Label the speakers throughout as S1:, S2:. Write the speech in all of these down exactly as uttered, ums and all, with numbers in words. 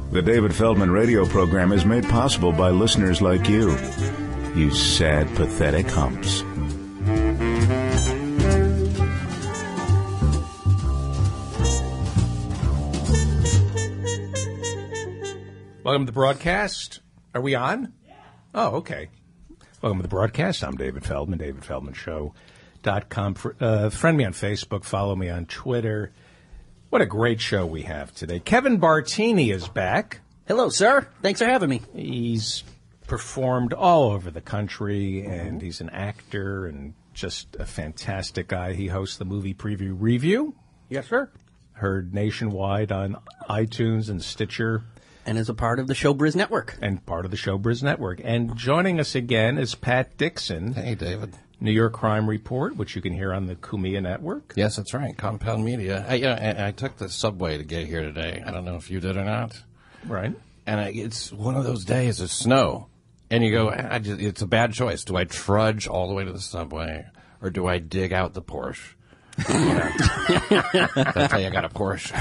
S1: The David Feldman radio program is made possible by listeners like you. You sad, pathetic humps.
S2: Welcome to the broadcast. Are we on? Yeah. Oh, okay. Welcome to the broadcast. I'm David Feldman, david feldman show dot com. Uh, friend me on Facebook. Follow me on Twitter. What a great show we have today. Kevin Bartini is back.
S3: Hello, sir. Thanks for having me.
S2: He's performed all over the country, and he's an actor and just a fantastic guy. He hosts the Movie Preview Review.
S3: Yes, sir.
S2: Heard nationwide on iTunes and Stitcher.
S3: And is a part of the Showbiz Network.
S2: And part of the Showbiz Network. And joining us again is Pat Dixon.
S4: Hey, David.
S2: New York Crime Report, which you can hear on the Kumia Network.
S4: Yes, that's right. Compound Media. I, you know, I, I took the subway to get here today. I don't know if you did or not.
S2: Right.
S4: And I, it's one of those days of snow. And you go, I just, it's a bad choice. Do I trudge all the way to the subway, or do I dig out the Porsche? That's how you got a Porsche.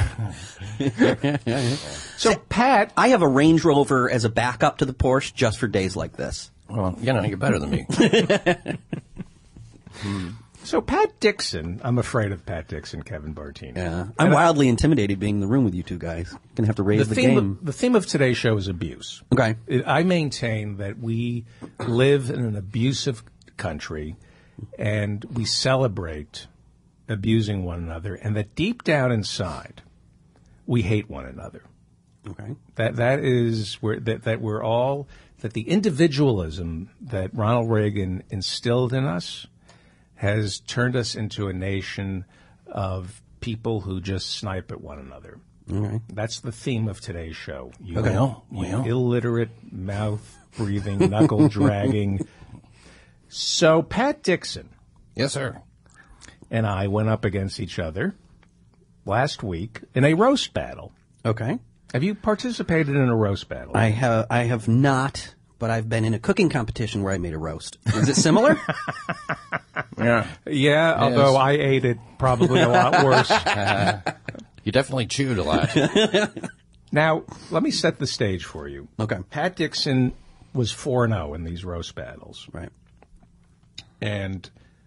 S3: So, Pat, I have a Range Rover as a backup to the Porsche just for days like this.
S4: Well, you know, you're better than me.
S2: hmm. So, Pat Dixon, I'm afraid of Pat Dixon, Kevin Bartini.
S3: Yeah, I'm and wildly I, intimidated being in the room with you two guys. Gonna have to raise the,
S2: the
S3: game.
S2: Of, the theme of today's show is abuse.
S3: Okay.
S2: It, I maintain that we live in an abusive country, and we celebrate abusing one another, and that deep down inside, we hate one another.
S3: Okay.
S2: That that is where that that we're all that the individualism that Ronald Reagan instilled in us has turned us into a nation of people who just snipe at one another.
S3: Okay.
S2: That's the theme of today's show. You,
S4: okay.
S2: you
S4: Well.
S2: illiterate, mouth-breathing, knuckle-dragging. So Pat Dixon.
S4: Yes, sir.
S2: And I went up against each other last week in a roast battle.
S3: Okay.
S2: Have you participated in a roast battle?
S3: I have. I have not, but I've been in a cooking competition where I made a roast. Is it similar?
S4: Yeah.
S2: Yeah,
S4: It
S2: although
S4: is.
S2: I ate it probably a lot worse.
S4: Uh, you definitely chewed a lot.
S2: Now, let me set the stage for you.
S3: Okay.
S2: Pat Dixon was four and oh in these roast battles.
S3: Right.
S2: And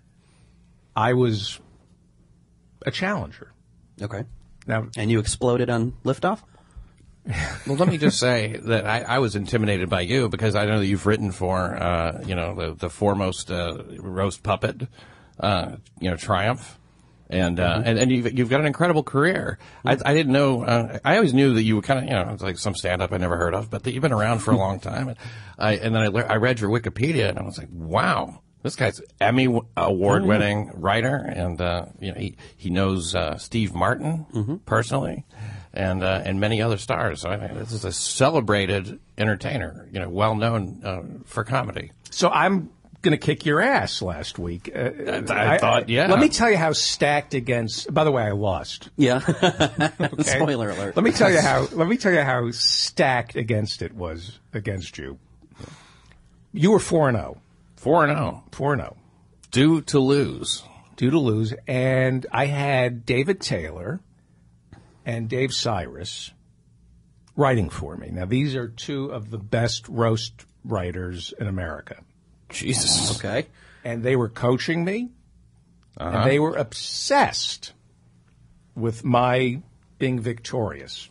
S2: I was a challenger.
S3: Okay.
S2: Now,
S3: and you exploded on liftoff?
S4: Well, let me just say that I, I was intimidated by you because I know that you've written for, uh, you know, the, the foremost uh, roast puppet, uh, you know, Triumph. And, uh, mm-hmm. and, and you've, you've got an incredible career. Mm-hmm. I, I didn't know, uh, I always knew that you were kind of, you know, it's like some stand-up I never heard of, but that you've been around for a long time. And, I, and then I, le- I read your Wikipedia and I was like, wow. This guy's Emmy award-winning oh, yeah. writer, and uh, you know he he knows uh, Steve Martin mm-hmm. personally, and uh, and many other stars. So I mean, this is a celebrated entertainer, you know, well known uh, for comedy.
S2: So I'm going to kick your ass last week. Uh,
S4: I, I thought, yeah.
S2: Let me tell you how stacked against. By the way, I lost.
S3: Yeah.
S2: Okay?
S3: Spoiler alert.
S2: Let me tell you how. Let me tell you how stacked against it was against you. You were four and zero.
S4: Four and oh.
S2: Four and oh.
S4: Due to lose.
S2: Due to lose. And I had David Taylor and Dave Cyrus writing for me. Now, these are two of the best roast writers in America.
S4: Jesus.
S3: Okay.
S2: And they were coaching me, uh-huh. and they were obsessed with my being victorious.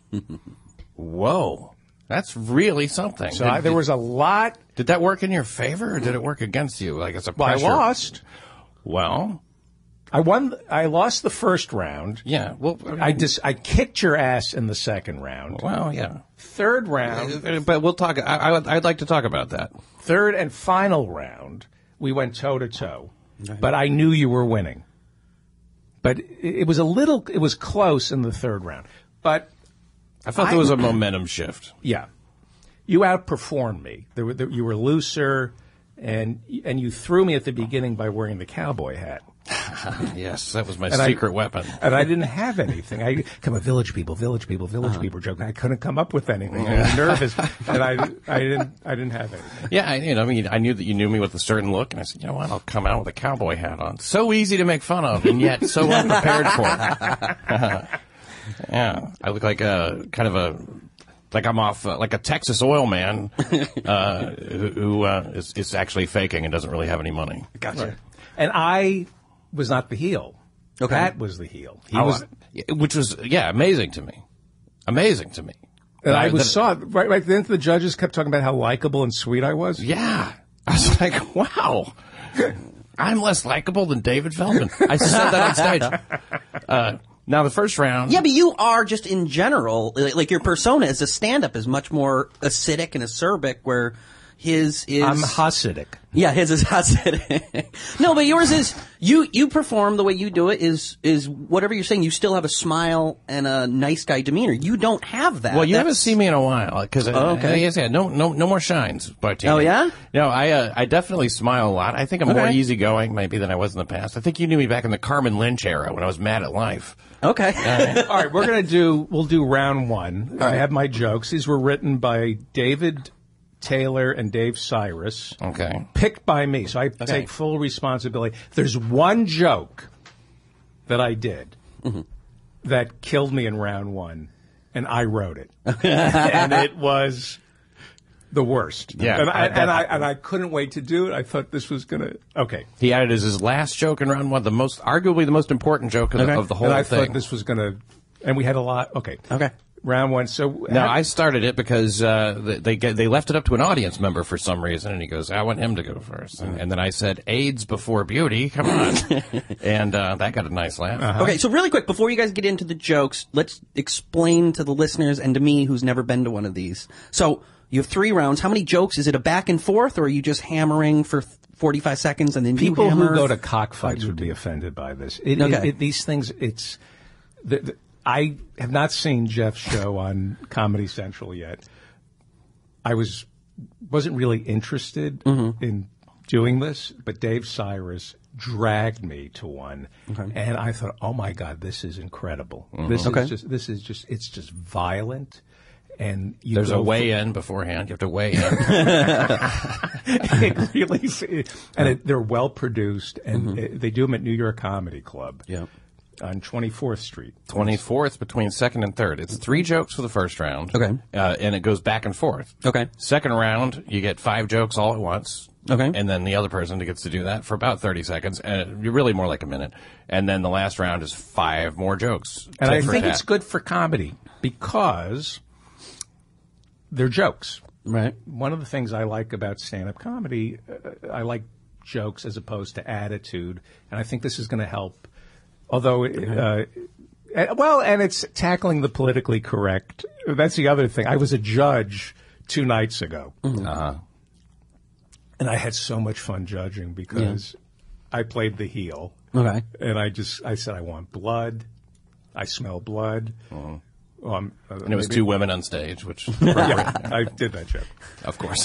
S4: Whoa. That's really something.
S2: So
S4: did,
S2: I, there
S4: did,
S2: was a lot.
S4: Did that work in your favor, or did it work against you? Like it's a pressure?
S2: Well, I lost.
S4: Well,
S2: I won. I lost the first round.
S4: Yeah. Well, I, mean,
S2: I just I kicked your ass in the second round.
S4: Well, yeah.
S2: Third round,
S4: but we'll talk. I, I would, I'd like to talk about that.
S2: Third and final round, we went toe to toe, but I knew you were winning. But it, it was a little. It was close in the third round, but.
S4: I felt there was a momentum shift.
S2: Yeah. You outperformed me. There were, there, you were looser, and and you threw me at the beginning by wearing the cowboy hat.
S4: Yes, that was my
S2: and
S4: secret
S2: I,
S4: weapon.
S2: And I didn't have anything. I come a village people, village people, village uh-huh. people joke. I couldn't come up with anything. I was nervous, and I, I didn't I didn't have anything.
S4: Yeah, I, you know, I mean, I knew that you knew me with a certain look, and I said, you know what, I'll come out with a cowboy hat on. So easy to make fun of, and yet so unprepared for. Yeah, I look like a kind of a Like I'm off, uh, like a Texas oil man uh, who, who uh, is, is actually faking and doesn't really have any money.
S3: Gotcha.
S2: Right. And I was not the heel.
S3: Okay.
S2: Pat was the heel. He
S4: I
S2: was,
S4: wa- which was, yeah, amazing to me. Amazing to me.
S2: and I
S4: Uh,
S2: was
S4: that-
S2: saw right. Right then, the judges kept talking about how likable and sweet I was.
S4: Yeah. I was like, wow. I'm less likable than David Feldman. I said that on stage. Uh, now, the first round.
S3: Yeah, but you are just in general, like, like your persona as a stand-up is much more acidic and acerbic, where his is...
S2: I'm Hasidic.
S3: Yeah, his is acidic. No, but yours is, you, you perform the way you do it is, is whatever you're saying, you still have a smile and a nice guy demeanor. You don't have that.
S4: Well, you
S3: That's-
S4: haven't seen me in a while because
S3: Oh, okay.
S4: I, I said no, no, no more shines, Bartini.
S3: Oh, yeah?
S4: No, I, uh, I definitely smile a lot. I think I'm more
S3: Okay.
S4: easygoing maybe than I was in the past. I think you knew me back in the Carmen Lynch era when I was mad at life.
S3: Okay.
S2: All right, we're gonna do. We'll do round one. I have my jokes. These were written by David Taylor and Dave Cyrus.
S4: Okay.
S2: Picked by me, so I take full responsibility. There's one joke that I did
S3: Mm-hmm.
S2: that killed me in round one, and I wrote it, and it was the worst.
S4: Yeah,
S2: and I,
S4: I-
S2: and I and I couldn't wait to do it. I thought this was gonna okay.
S4: He added as his last joke in round one, the most, arguably the most important joke of,
S3: Okay.
S4: the, of the whole
S2: and I
S4: thing.
S2: thought this was gonna, and we had a lot. Okay,
S3: Okay.
S2: round one. So
S4: No,
S2: how-
S4: I started it because uh, they they, get, they left it up to an audience member for some reason, and he goes, "I want him to go first." And, and then I said, "AIDS before beauty, come on," and uh, that got a nice laugh.
S3: Okay, so really quick, before you guys get into the jokes, let's explain to the listeners and to me, who's never been to one of these. So you have three rounds. How many jokes? Is it a back and forth, or are you just hammering for forty-five seconds and then
S2: people
S3: you hammer?
S2: who go to cockfights would be offended by this. It,
S3: Okay.
S2: it, it, these things, it's. The, the, I have not seen Jeff's show on Comedy Central yet. I was wasn't really interested
S3: Mm-hmm.
S2: in doing this, but Dave Cyrus dragged me to one, and I thought, "Oh my God, this is incredible! This
S3: Okay.
S2: is just this is just it's just violent." And you
S4: There's
S2: go
S4: a weigh-in beforehand. You have to weigh in.
S2: it really, and it, they're well produced, and it, they do them at New York Comedy Club.
S3: Yeah.
S2: On twenty-fourth Street.
S4: twenty-fourth between second and third. It's three jokes for the first round.
S3: Okay.
S4: Uh, and it goes back and forth.
S3: Okay.
S4: Second round, you get five jokes all at once.
S3: Okay.
S4: And then the other person gets to do that for about thirty seconds. And you're really more like a minute. And then the last round is five more jokes.
S2: And
S4: tit
S2: I
S4: for
S2: think
S4: tat.
S2: it's good for comedy because they're jokes.
S3: Right.
S2: One of the things I like about stand-up comedy, uh, I like jokes as opposed to attitude, and I think this is going to help. Although, uh, and- well, and it's tackling the politically correct. That's the other thing. I was a judge two nights ago,
S4: Uh-huh.
S2: and I had so much fun judging because I played the heel,
S3: Okay.
S2: and I just I said I want blood, I smell blood. Um, uh,
S4: And it was
S2: maybe-
S4: two women on stage, which,
S2: Yeah, I did that joke.
S4: of course.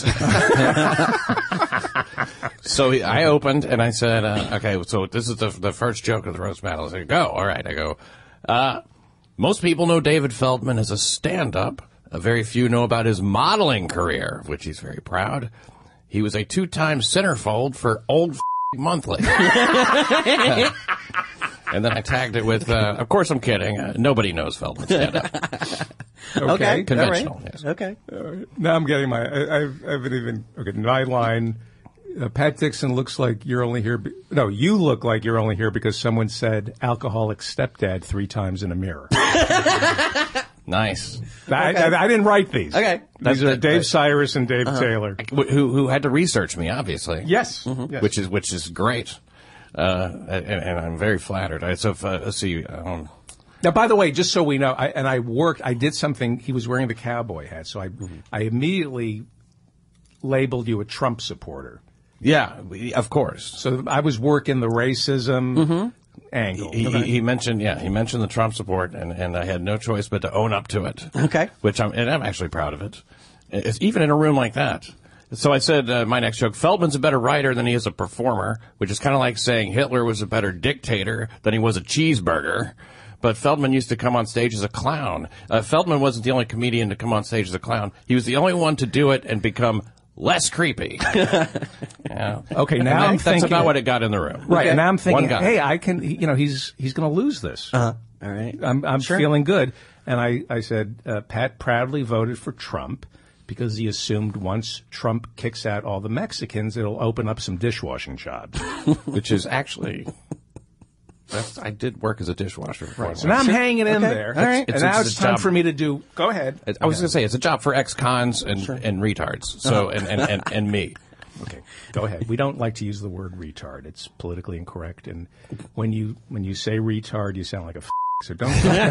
S4: So he- I opened and I said, uh, okay, so this is the, the first joke of the roast battle. I said, go. All right. I go, uh, most people know David Feldman as a stand-up. Uh, very few know about his modeling career, of which he's very proud. He was a two-time centerfold for Old F- Monthly. And then I tagged it with, uh, of course I'm kidding. Uh, nobody knows Feldman stand-up.
S3: Okay.
S4: Conventional,
S3: All right.
S4: yes.
S3: Okay.
S2: Now I'm getting my. I, I've, I haven't even. Okay, my line. Uh, Pat Dixon looks like you're only here. Be, no, you look like you're only here because someone said alcoholic stepdad three times in a mirror.
S4: Nice.
S2: I, I, I didn't write these.
S3: Okay.
S2: These
S4: That-
S2: are
S4: that-
S2: Dave
S4: that-
S2: Cyrus and Dave Taylor.
S4: Wh- Who, who had to research me, obviously.
S2: Yes. Yes.
S4: Which is, which is great. Uh, and, and I'm very flattered. I, so, if, uh, let's see, um,
S2: Now, by the way, just so we know, I, and I worked. I did something. He was wearing the cowboy hat, so I, I immediately labeled you a Trump supporter.
S4: yeah, we- of course.
S2: So I was working the racism angle.
S4: He, he, he mentioned, yeah, he mentioned the Trump support, and, and I had no choice but to own up to it.
S3: Okay.
S4: Which I'm, and I'm actually proud of it. It's even in a room like that. So I said, uh, my next joke, Feldman's a better writer than he is a performer, which is kind of like saying Hitler was a better dictator than he was a cheeseburger. But Feldman used to come on stage as a clown. Uh, Feldman wasn't the only comedian to come on stage as a clown. He was the only one to do it and become less creepy. Yeah.
S2: Okay, now
S4: And
S2: I'm
S4: that's
S2: thinking
S4: about what it got in the room.
S2: Right, and now I'm thinking,
S4: One guy.
S2: hey, I can. You know, he's he's going to lose this.
S3: Uh-huh. All right.
S2: I'm I'm
S3: Sure.
S2: feeling good, and I I said uh, Pat proudly voted for Trump because he assumed once Trump kicks out all the Mexicans, it'll open up some dishwashing jobs.
S4: Which is actually, that's, I did work as a dishwasher before.
S2: So now I'm hanging in
S3: Okay.
S2: there,
S3: All right.
S2: and
S4: It's-
S2: now
S4: it's
S2: it's
S4: a
S2: time
S4: job.
S2: for me to do. Go ahead.
S4: I was going to say, it's a job for ex-cons and, and retards. So, and, and, and, and me.
S2: Okay, go ahead. We don't like to use the word retard. It's politically incorrect, and when you when you say retard, you sound like a f- so don't.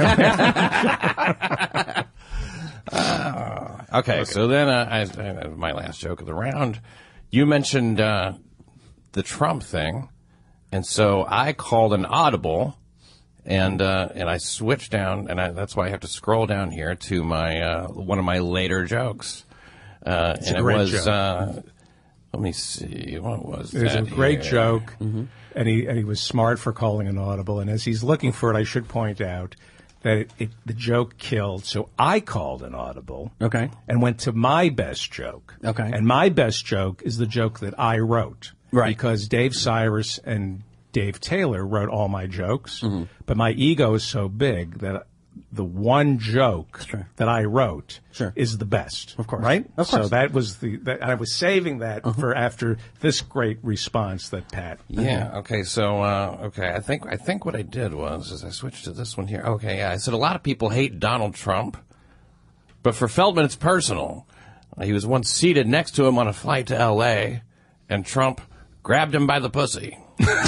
S4: Uh, okay, so then uh, I, I, my last joke of the round, you mentioned uh, the Trump thing, and so I called an audible, and uh, and I switched down, and I, that's why I have to scroll down here to my uh, one of my later jokes, uh, and
S2: a
S4: it
S2: great
S4: was.
S2: joke.
S4: Uh, let me see, what was
S2: It was
S4: that
S2: a great
S4: here?
S2: joke, and he and he was smart for calling an audible. And as he's looking for it, I should point out that it, it, the joke killed. So I called an audible,
S3: Okay.
S2: and went to my best joke.
S3: Okay.
S2: And my best joke is the joke that I wrote,
S3: Right.
S2: Because Dave Cyrus and Dave Taylor wrote all my jokes,
S3: Mm-hmm.
S2: but my ego is so big that the one joke
S3: Sure.
S2: that I wrote
S3: Sure.
S2: is the best.
S3: Of course.
S2: Right?
S3: Of course.
S2: So that was the, that, I was saving that for after this great response that Pat.
S4: Yeah. Okay. So, uh, okay. I think I think what I did was is I switched to this one here. Okay. Yeah. I said a lot of people hate Donald Trump, but for Feldman, it's personal. He was once seated next to him on a flight to L A, and Trump grabbed him by the pussy.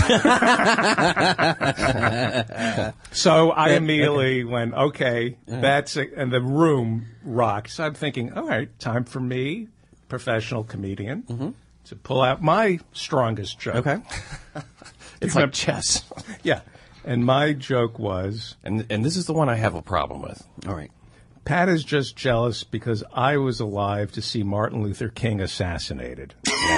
S2: So I immediately went, okay, that's it. And the room rocked. So I'm thinking, all right, time for me, professional comedian, to pull out my strongest joke.
S3: Okay.
S4: It's like chess.
S2: Yeah. And my joke was,
S4: And and this is the one I have a problem with.
S3: All right.
S2: Pat is just jealous because I was alive to see Martin Luther King assassinated.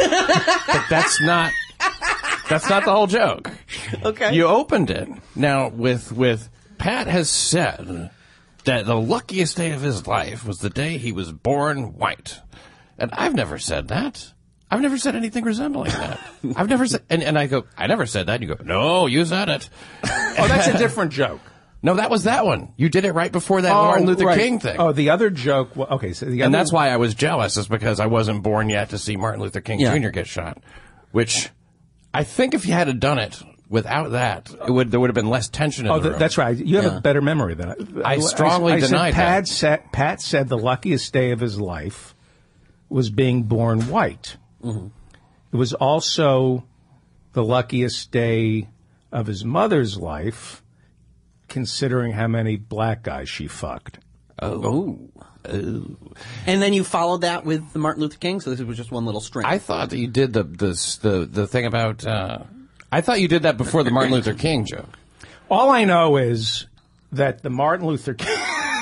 S4: But that's not that's not the whole joke.
S3: Okay.
S4: You opened it. Now with with Pat has said that the luckiest day of his life was the day he was born white. And I've never said that. I've never said anything resembling that. I've never said and, and I go, I never said that. You go, no, you said it.
S2: Oh, that's a different joke.
S4: No, that was that one. You did it right before that Martin Luther
S2: right.
S4: King thing.
S2: Oh, the other joke. wa- Okay, so the
S4: And
S2: other,
S4: that's why I was jealous, is because I wasn't born yet to see Martin Luther King
S3: Yeah.
S4: Junior get shot. Which I think if you had done it without that, it would there would have been less tension in
S2: Oh,
S4: the
S2: th-
S4: room.
S2: that's right. You have
S3: Yeah.
S2: a better memory than I.
S4: I strongly
S2: I, said
S4: denied
S2: Pat
S4: that.
S2: Said, Pat said the luckiest day of his life was being born white.
S3: Mm-hmm.
S2: It was also the luckiest day of his mother's life, considering how many black guys she fucked.
S3: Oh. And then you followed that with the Martin Luther King, so this was just one little string.
S4: I thought that you did the the the, the thing about. Uh, I thought you did that before the Martin Luther King joke.
S2: All I know is that the Martin Luther King.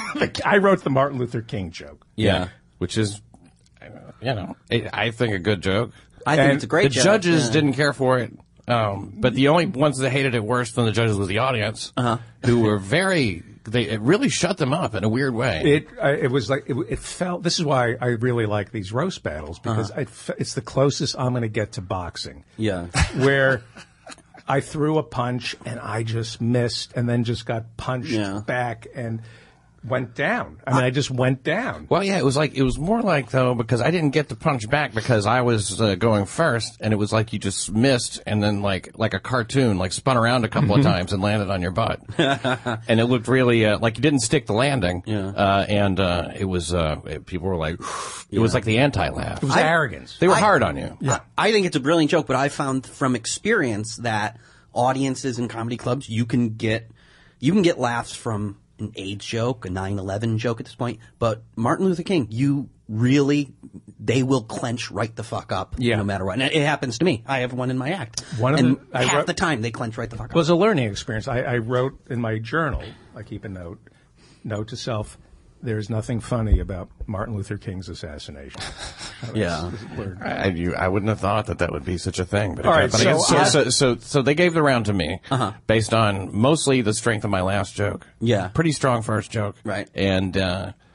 S2: I wrote the Martin Luther King joke.
S3: Yeah.
S4: which is, you know, I I think a good joke.
S3: I think
S2: And
S3: it's a great
S4: The
S3: joke.
S4: judges
S3: Yeah.
S4: didn't care for it, um, but the only ones that hated it worse than the judges was the audience,
S3: Uh-huh.
S4: who were very. They it really shut them up in a weird way.
S2: It uh, it was like it, it felt. This is why I really like these roast battles because
S3: Uh-huh.
S2: it fe- it's the closest I'm going to get to boxing.
S3: Yeah.
S2: Where I threw a punch and I just missed, and then just got punched
S3: Yeah.
S2: back and went down. I mean, I just went down.
S4: Well, yeah, it was like it was more like though because I didn't get to punch back because I was uh, going first, and it was like you just missed, and then like like a cartoon, like spun around a couple of times and landed on your butt, and it looked really uh, like you didn't stick the landing.
S3: Yeah.
S4: Uh, and uh, it was uh, it- people were like, it was like the anti-laugh.
S2: It was
S3: I-
S2: arrogance.
S4: They were
S3: I-
S4: hard on you.
S3: I, I think it's a brilliant joke, but I found from experience that audiences in comedy clubs, you can get you can get laughs from an AIDS joke, a nine eleven joke at this point, but Martin Luther King, you really, they will clench right the fuck up
S2: Yeah.
S3: no matter what. And it happens to me. I have one in my act.
S2: One of
S3: and
S2: the- I
S3: half
S2: wrote-
S3: the time they clench right the fuck
S2: It
S3: up.
S2: was a learning experience. I, I wrote in my journal, I keep a note, note to self, there's nothing funny about Martin Luther King's assassination.
S3: Yeah.
S2: Word.
S4: I, you, I wouldn't have thought that that would be such a thing. But it
S2: All right,
S4: happened.
S2: so
S4: so,
S2: I-
S4: so, so, so they gave the round to me
S3: Uh-huh.
S4: based on mostly the strength of my last joke.
S3: Yeah.
S4: Pretty strong first joke.
S3: Right.
S4: And, uh,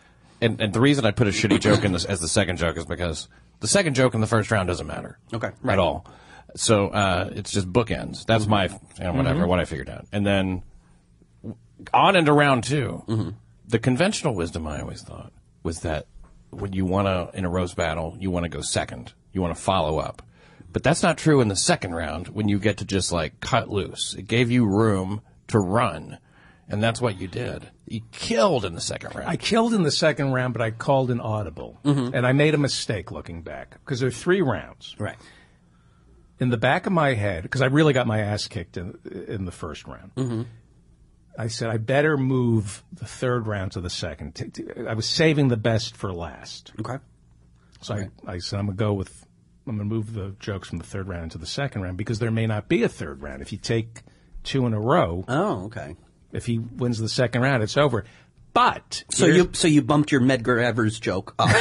S4: and, and the reason I put a shitty joke in this as the second joke is because the second joke in the first round doesn't matter.
S3: Okay.
S4: At
S3: Right.
S4: all. So, uh, it's just bookends. That's mm-hmm. my, you know, whatever, mm-hmm. what I figured out. And then on into round two, mm-hmm. the conventional wisdom I always thought was that when you want to, in a roast battle, you want to go second. You want to follow up. But that's not true in the second round when you get to just like cut loose. It gave you room to run. And that's what you did. You killed in the second round.
S2: I killed in the second round, but I called an audible. Mm-hmm. And I made a mistake looking back because there are three rounds.
S3: Right.
S2: In the back of my head, because I really got my ass kicked in, in the first round, mm-hmm. I said, I better move the third round to the second. T- t- I was saving the best for last.
S3: Okay.
S2: So
S3: okay.
S2: I, I said, I'm going to go with, I'm going to move the jokes from the third round into the second round because there may not be a third round. If you take two in a row.
S3: Oh, okay.
S2: If he wins the second round, it's over. But.
S3: So you, so you bumped your Medgar Evers joke up.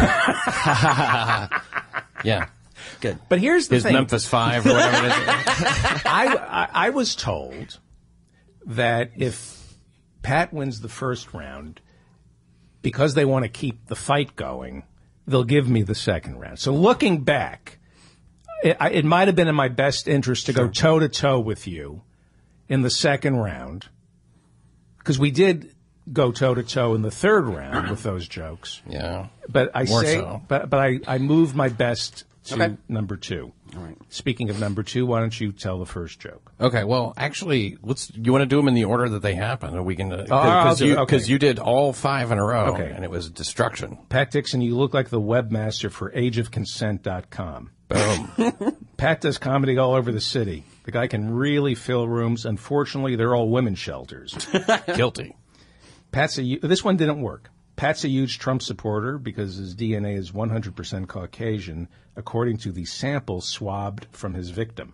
S4: Yeah.
S2: Good. But here's the
S4: His
S2: thing.
S4: Memphis Five or whatever it is.
S2: I, I, I was told that if Pat wins the first round, because they want to keep the fight going, they'll give me the second round. So looking back, it, I, it might have been in my best interest to sure. go toe-to-toe with you in the second round, because we did go toe-to-toe in the third round with those jokes.
S4: Yeah.
S2: But I
S4: More
S2: say,
S4: so.
S2: but, but I, I moved my best to
S3: okay.
S2: number two.
S3: All right.
S2: Speaking of number two, why don't you tell the first joke?
S4: Okay. Well, actually, let's. You want to do them in the order that they happen, or we can? Because
S2: uh,
S4: you,
S2: okay.
S4: you did all five in a row,
S2: okay.
S4: and it was destruction.
S2: Pat Dixon, you look like the webmaster for age of consent dot com.
S4: Boom.
S2: Pat does comedy all over the city. The guy can really fill rooms. Unfortunately, they're all women's shelters.
S4: Guilty.
S2: Pat's a, this one didn't work. Pat's a huge Trump supporter because his D N A is one hundred percent Caucasian, according to the sample swabbed from his victim.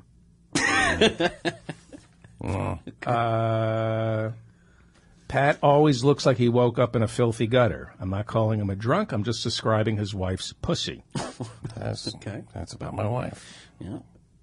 S4: oh.
S2: uh, Pat always looks like he woke up in a filthy gutter. I'm not calling him a drunk. I'm just describing his wife's pussy.
S4: That's,
S3: okay.
S4: That's about my wife.
S3: Yeah.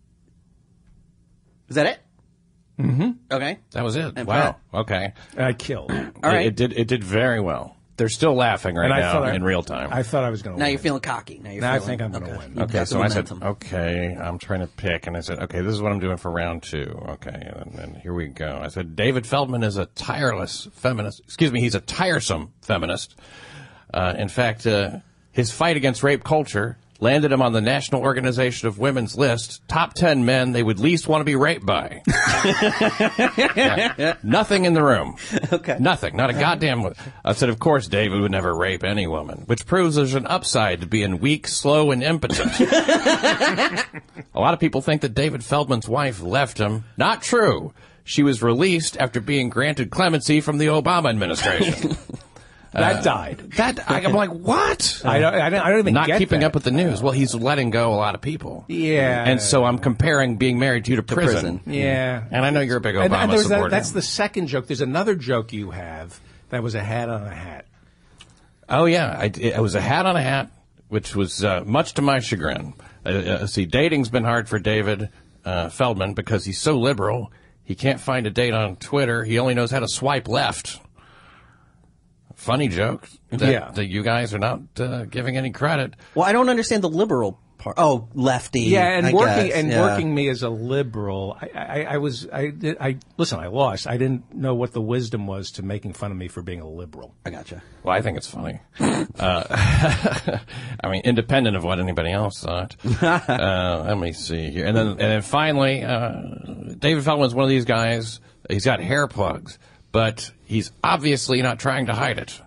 S3: Is that it?
S2: Mm-hmm.
S3: Okay.
S4: That was it.
S3: And
S4: wow.
S3: Pat?
S4: Okay.
S2: I killed.
S3: All right.
S4: It, it did. It did very well. They're still laughing right
S2: and I
S4: now
S2: thought I,
S4: in real time.
S2: I thought I was going to
S3: Now
S2: win.
S3: you're feeling cocky. Now, you're
S2: now
S3: feeling,
S2: I think I'm going to
S3: okay.
S2: win.
S4: Okay,
S3: Got
S4: so
S3: the
S4: I said,
S3: momentum.
S4: okay, I'm trying to pick, and I said, okay, this is what I'm doing for round two. Okay, and then here we go. I said, David Feldman is a tireless feminist. Excuse me, he's a tiresome feminist. Uh, in fact, uh, his fight against rape culture landed him on the National Organization of Women's list, top ten men they would least want to be raped by. Yeah. Nothing in the room.
S3: Okay.
S4: Nothing. Not a goddamn one. I said, of course, David would never rape any woman, which proves there's an upside to being weak, slow, and impotent. A lot of people think that David Feldman's wife left him. Not true. She was released after being granted clemency from the Obama administration.
S2: That
S4: uh,
S2: died.
S4: That I, I'm like, what?
S2: I don't. I don't, I don't even
S4: Not
S2: get
S4: keeping
S2: that.
S4: up with the news. Well, he's letting go a lot of people.
S2: Yeah.
S4: And so I'm comparing being married to you to prison.
S3: prison.
S2: Yeah.
S4: And I know you're a big Obama
S2: and, and there's
S4: supporter.
S2: that, that's the second joke. There's another joke you have that was a hat on a hat.
S4: Oh yeah, I, it was a hat on a hat, which was uh, much to my chagrin. Uh, uh, see, dating's been hard for David uh, Feldman because he's so liberal. He can't find a date on Twitter. He only knows how to swipe left. Funny joke that,
S2: yeah.
S4: that you guys are not uh, giving any credit.
S3: Well, I don't understand the liberal part. Oh, lefty.
S2: Yeah, and
S3: I
S2: working
S3: guess.
S2: and
S3: yeah.
S2: working me as a liberal, I, I, I was I did I listen. I lost. I didn't know what the wisdom was to making fun of me for being a liberal.
S3: I gotcha.
S4: Well, I think it's funny. uh, I mean, independent of what anybody else thought. uh, let me see here, and then and then finally, uh, David Feldman's one of these guys. He's got hair plugs, but he's obviously not trying to hide it.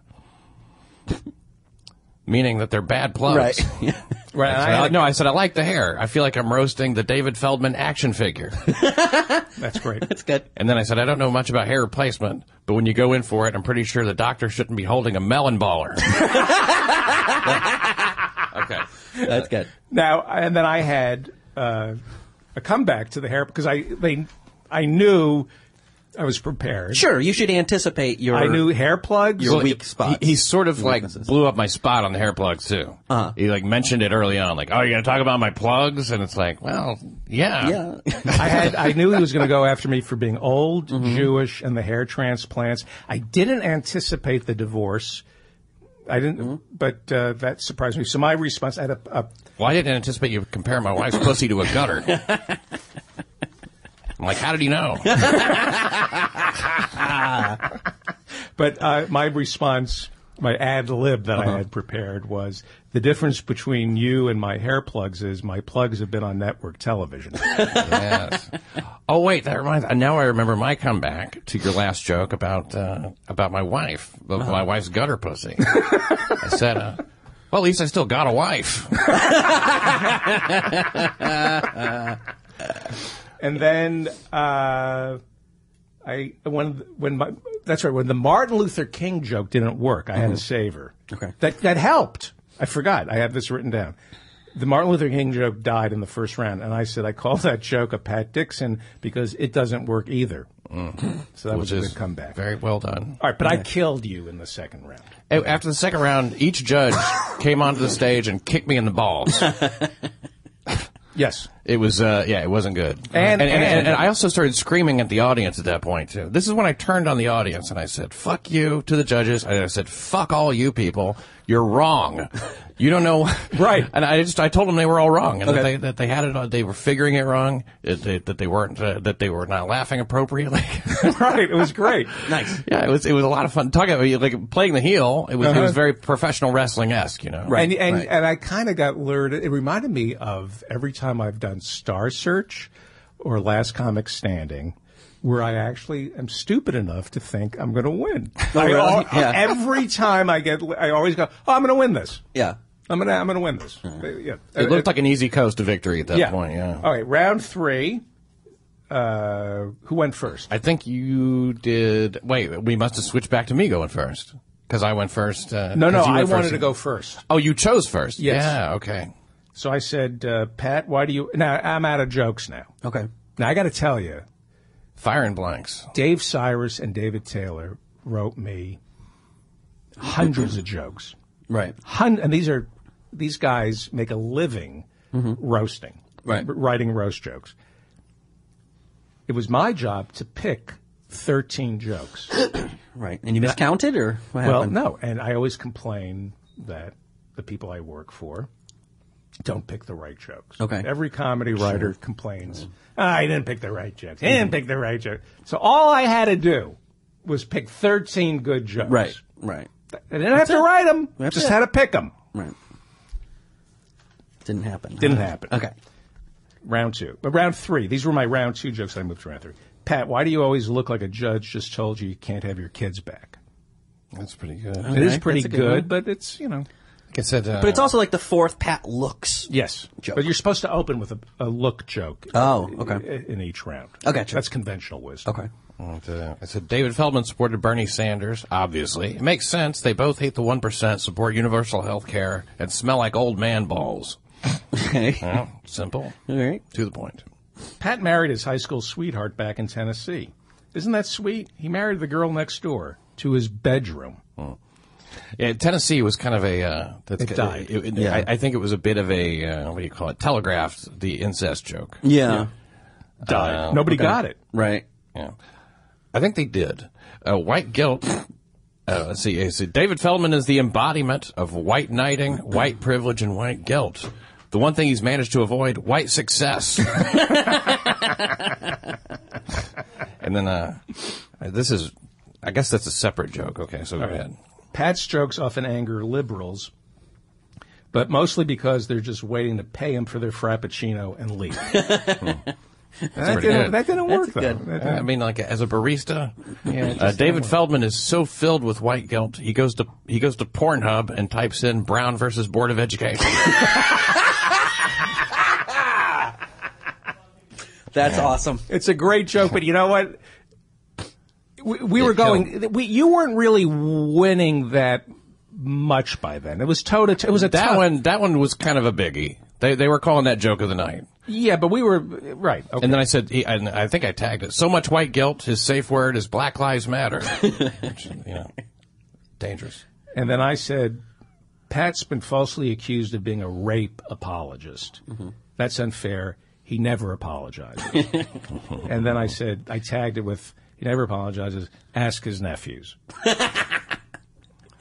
S4: Meaning that they're bad plugs.
S3: Right.
S2: Right.
S4: I said,
S2: I,
S4: I, no, I said, I like the hair. I feel like I'm roasting the David Feldman action figure.
S2: That's great.
S3: That's good.
S4: And then I said, I don't know much about hair replacement, but when you go in for it, I'm pretty sure the doctor shouldn't be holding a melon baller. Okay.
S3: That's good.
S2: Now, and then I had uh, a comeback to the hair because I they I knew I was prepared.
S3: Sure, you should anticipate your.
S2: I knew hair plugs.
S3: Your
S4: Well,
S3: weak spots.
S4: He, he sort of
S3: Your
S4: like
S3: weaknesses.
S4: blew up my spot on the hair plugs too.
S3: Uh-huh.
S4: He like mentioned it early on, like, "Oh, you're gonna talk about my plugs?" And it's like, well, yeah,
S3: Yeah.
S2: I had I knew he was going to go after me for being old,
S3: Mm-hmm.
S2: Jewish, and the hair transplants. I didn't anticipate the divorce I didn't, mm-hmm. but uh, that surprised me. So my response, I had a, a
S4: well, I didn't anticipate you comparing my wife's pussy to a gutter. I'm like, how did he know?
S2: But uh, my response, my ad lib that uh-huh. I had prepared was, the difference between you and my hair plugs is my plugs have been on network television.
S4: Yes. Oh, wait, that reminds me. Now I remember my comeback to your last joke about uh, about my wife, uh-huh. my wife's gutter pussy. I said, uh, well, at least I still got a wife.
S2: And then uh, I when when my that's right when the Martin Luther King joke didn't work, I mm-hmm. had to save her.
S3: Okay,
S2: that that helped. I forgot. I have this written down. The Martin Luther King joke died in the first round, and I said I call that joke a Pat Dixon because it doesn't work either. Mm. So that
S4: Which
S2: was a
S4: is
S2: good comeback.
S4: Very well done.
S2: All right, but yeah. I killed you in the second round.
S4: After the second round, each judge came onto the stage and kicked me in the balls.
S2: Yes.
S4: It was, uh, yeah, it wasn't good.
S2: And and, and,
S4: and and I also started screaming at the audience at that point, too. This is when I turned on the audience and I said, fuck you to the judges. And I said, fuck all you people. You're wrong. You don't know.
S2: Right.
S4: And I just, I told them they were all wrong. And
S2: okay.
S4: that, they, that they had it, they were figuring it wrong, that they, that they weren't, uh, that they were not laughing appropriately.
S2: Right. It was great.
S3: Nice.
S4: Yeah, it was, it was a lot of fun. Talking about, like, playing the heel, it was, uh-huh. it was very professional wrestling-esque, you know.
S2: Right. And, and,
S3: right.
S2: and I kind of got lured. It reminded me of every time I've done Star Search or Last Comic Standing, where I actually am stupid enough to think I'm going to win.
S3: Oh,
S2: I,
S3: really?
S2: all,
S3: Yeah.
S2: Every time I get, I always go, oh, I'm going to win this.
S3: Yeah.
S2: I'm going to, I'm going to win this. Mm. Yeah.
S4: It looked like an easy coast to victory at that
S2: yeah.
S4: point, yeah.
S2: All right, round three. Uh, who went first?
S4: I think you did. Wait, we must have switched back to me going first. Because I went first. Uh,
S2: no, no, I wanted
S4: first.
S2: to go first.
S4: Oh, you chose first?
S2: Yes.
S4: Yeah, okay.
S2: So I said, uh, Pat, why do you... Now, I'm out of jokes now.
S3: Okay.
S2: Now, I got to tell you.
S4: Fire in blanks.
S2: Dave Cyrus and David Taylor wrote me hundreds of jokes.
S3: Right.
S2: Hun- and these are... These guys make a living mm-hmm. roasting.
S3: Right.
S2: Writing roast jokes. It was my job to pick thirteen jokes.
S3: Right. And you miscounted, or what
S2: well,
S3: happened?
S2: no. And I always complain that the people I work for don't pick the right jokes.
S3: Okay.
S2: Every comedy writer sure. complains, mm-hmm. oh, I didn't pick the right jokes. I didn't pick the right joke. So all I had to do was pick thirteen good jokes.
S3: Right. Right.
S2: I didn't have
S3: That's
S2: to
S3: it.
S2: write them.
S3: That's
S2: just
S3: it.
S2: had to pick them.
S3: Right. Didn't happen.
S2: Didn't happen.
S3: Okay.
S2: Round two. But round three. These were my round two jokes. I moved to round three. Pat, why do you always look like a judge just told you you can't have your kids back?
S4: That's pretty good.
S2: Okay. It is pretty
S3: That's a
S2: good,
S3: good
S2: but it's, you know.
S4: Like I said, uh,
S3: But it's also like the fourth Pat looks.
S2: Yes.
S3: Joke.
S2: But you're supposed to open with a, a look joke.
S3: Oh, okay.
S2: In each round.
S3: Okay, sure.
S2: That's conventional wisdom.
S3: Okay.
S4: And, uh, I said David Feldman supported Bernie Sanders, obviously. It makes sense. They both hate the one percent, support universal health care, and smell like old man balls.
S3: Okay.
S4: Well, simple.
S3: All right.
S4: To the point.
S2: Pat married his high school sweetheart back in Tennessee. Isn't that sweet? He married the girl next door to his bedroom.
S4: Hmm. Yeah, Tennessee was kind of a... Uh, that's,
S2: it died.
S4: It, it,
S3: yeah.
S4: I, I think it was a bit of a, uh, what do you call it, telegraphed the incest joke.
S3: Yeah.
S2: yeah. Died.
S4: Uh,
S2: Nobody
S3: okay.
S2: got it.
S3: Right.
S4: Yeah. I think they did. Uh, white guilt... Uh, let's see. Let's see. David Feldman is the embodiment of white knighting, white privilege, and white guilt. The one thing he's managed to avoid, white success. And then, uh, this is, I guess that's a separate joke. Okay, so go
S2: All right.
S4: ahead.
S2: Pat's jokes often anger liberals, but mostly because they're just waiting to pay him for their frappuccino and leave. hmm. That didn't, that didn't work, though.
S3: Good.
S2: That
S4: Uh, I mean, like as a barista,
S2: Yeah,
S4: uh, David Feldman is so filled with white guilt. He goes to he goes to Pornhub and types in Brown versus Board of Education.
S3: That's awesome.
S2: It's a great joke, but you know what? We, we were going. We, you weren't really winning that much by then. It was toe to toe. It was a
S4: that
S2: tough,
S4: one. That one was kind of a biggie. They they were calling that joke of the night.
S2: Yeah, but we were right. Okay.
S4: And then I said, he, and I think I tagged it. So much white guilt. His safe word is Black Lives Matter. Which, you know, dangerous.
S2: And then I said, Pat's been falsely accused of being a rape apologist. Mm-hmm. That's unfair. He never apologizes. And then I said, I tagged it with, he never apologizes. Ask his nephews.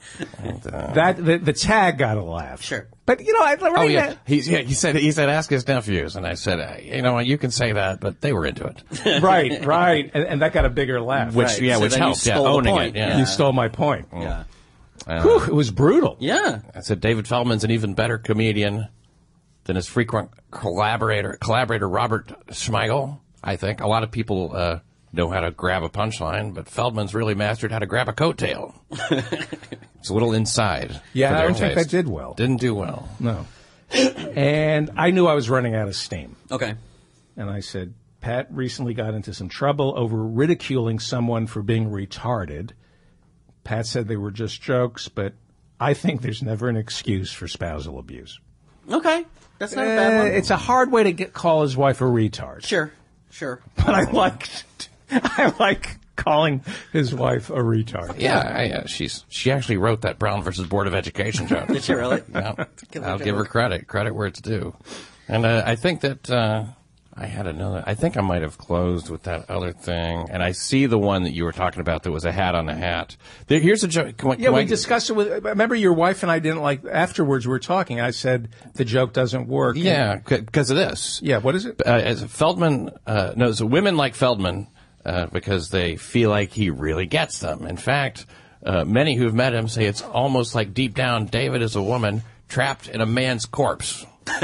S4: And, uh,
S2: That the, the tag got a laugh.
S3: Sure.
S2: But, you know, I right
S4: oh, yeah.
S2: now-
S4: He, yeah. He said, he said, ask his nephews. And I said, uh, you know, you can say that, but they were into it.
S2: right, right. And, and that got a bigger laugh.
S4: Which,
S3: Right.
S4: yeah,
S3: So
S4: which
S3: then you
S4: helped. Yeah,
S3: stole the
S4: owning
S3: point.
S4: it. Yeah.
S2: You stole my point.
S3: Yeah.
S4: Uh,
S2: Whew, it was brutal.
S3: Yeah.
S4: I said, David Feldman's an even better comedian than his frequent collaborator, collaborator Robert Smigel, I think. A lot of people uh, know how to grab a punchline, but Feldman's really mastered how to grab a coattail. It's a little inside.
S2: Yeah,
S4: for
S2: I
S4: their
S2: don't think
S4: taste.
S2: that did well.
S4: Didn't do well.
S2: No. And I knew I was running out of steam.
S3: Okay.
S2: And I said, Pat recently got into some trouble over ridiculing someone for being retarded. Pat said they were just jokes, but I think there's never an excuse for spousal abuse.
S3: Okay. That's not a bad
S2: Uh,
S3: one.
S2: it's a hard way to get, call his wife a retard.
S3: Sure. Sure.
S2: But I like, I like calling his wife a retard.
S4: Yeah, I, uh, she's she actually wrote that Brown versus Board of Education joke.
S3: Did she really?
S4: Yeah,
S3: Give her
S4: I'll
S3: a
S4: give her
S3: joke.
S4: credit. Credit where it's due. And uh, I think that uh, I had another. I think I might have closed with that other thing. And I see the one that you were talking about that was a hat on a hat. There, here's a joke. Can, I-
S2: Yeah,
S4: can
S2: we
S4: I-
S2: discussed it with, remember your wife and I didn't like, afterwards we were talking, I said the joke doesn't work.
S4: Yeah, because of this.
S2: Yeah, what is it?
S4: Uh, as Feldman, uh, no, so women like Feldman uh, because they feel like he really gets them. In fact, uh, many who've met him say it's almost like deep down David is a woman trapped in a man's corpse.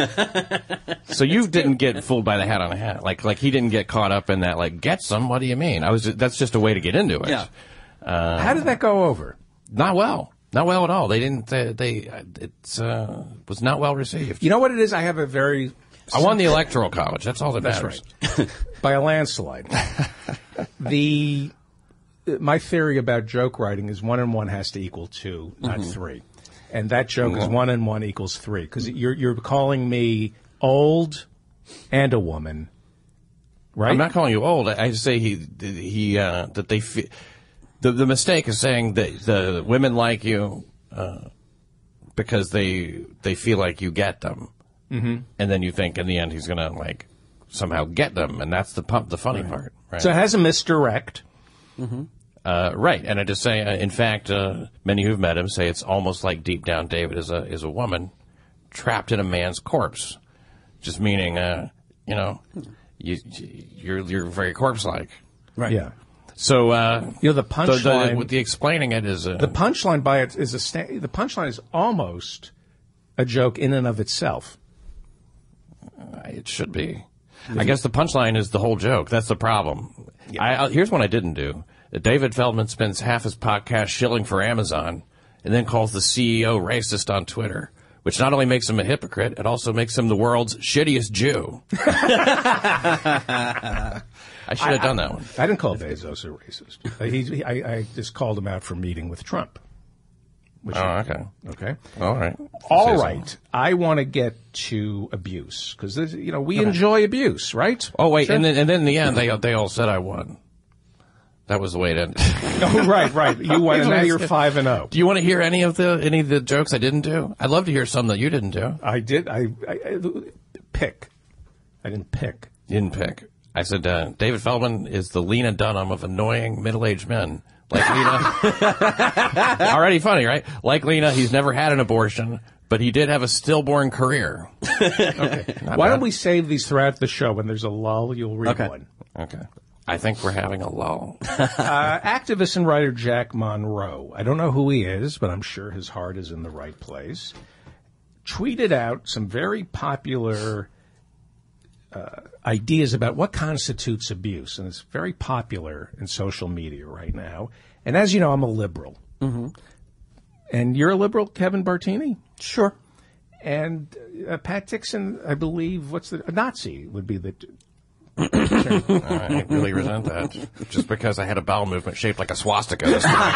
S4: So you didn't get fooled by the hat on a hat, like like he didn't get caught up in that. Like, gets them? What do you mean? I was. That's just a way to get into it.
S3: Yeah.
S2: How did that go over?
S4: Not well. Not well at all. They didn't. They. they it's uh, was not well received.
S2: You know what it is? I have a very...
S4: I won the electoral college. That's all that
S2: That's
S4: matters.
S2: right. By a landslide. the My theory about joke writing is one and one has to equal two, not
S4: Mm-hmm.
S2: three. And that joke is one and one equals three. Because you're, you're calling me old and a woman, right?
S4: I'm not calling you old. I I just say he he uh, that they fe- the the mistake is saying that the women like you uh, because they they feel like you get them, mm-hmm. and then you think in the end he's gonna like somehow get them, and that's the pump, the funny part. Right.
S2: So it has a misdirect.
S4: Uh, right, and I just say, uh, in fact, uh, many who've met him say it's almost like deep down David is a is a woman trapped in a man's corpse, just meaning, uh, you know, you you're you're very corpse-like.
S2: Right. Yeah.
S4: So, uh,
S2: You know, the
S4: the,
S2: punchline...
S4: the, with the explaining it is uh,
S2: The punchline by it is a sta- the punchline is almost a joke in and of itself.
S4: it should be. I guess the punchline is the whole joke. That's the problem. I, I, here's what I didn't do. David Feldman spends half his podcast shilling for Amazon and then calls the C E O racist on Twitter, which not only makes him a hypocrite, it also makes him the world's shittiest Jew. I should have done that one.
S2: I didn't call Bezos a racist. Uh, he, he, I, I just called him out for meeting with Trump. Which
S4: Oh, okay.
S2: Okay.
S4: All right.
S2: All
S4: Say so.
S2: right. I want to get to abuse because you know we enjoy abuse, right?
S4: Oh, wait,
S2: Sure.
S4: and then and then in the end, they they all said I won. That was the way it ended.
S2: Oh, right, right. You won, and now you're five and zero.
S4: Do you want to hear any of the any of the jokes I didn't do? I'd love to hear some that you didn't do.
S2: I did. I, I, I pick. I didn't pick.
S4: You didn't pick. I said uh, David Feldman is the Lena Dunham of annoying middle-aged men. Like Lena. Already funny, right? Like Lena, he's never had an abortion, but he did have a stillborn career.
S2: Okay. Why
S4: bad.
S2: don't we save these throughout the show? When there's a lull, you'll read
S3: Okay.
S2: one.
S4: Okay. I think we're having a lull.
S2: Uh, activist and writer Jack Monroe, I don't know who he is, but I'm sure his heart is in the right place, tweeted out some very popular uh, ideas about what constitutes abuse, and it's very popular in social media right now. And as you know, I'm a liberal. Mm-hmm. And you're a liberal, Kevin Bartini?
S3: Sure.
S2: And uh, Pat Dixon, I believe, what's the, a Nazi would be the...
S4: I really resent that. Just because I had a bowel movement shaped like a swastika this time.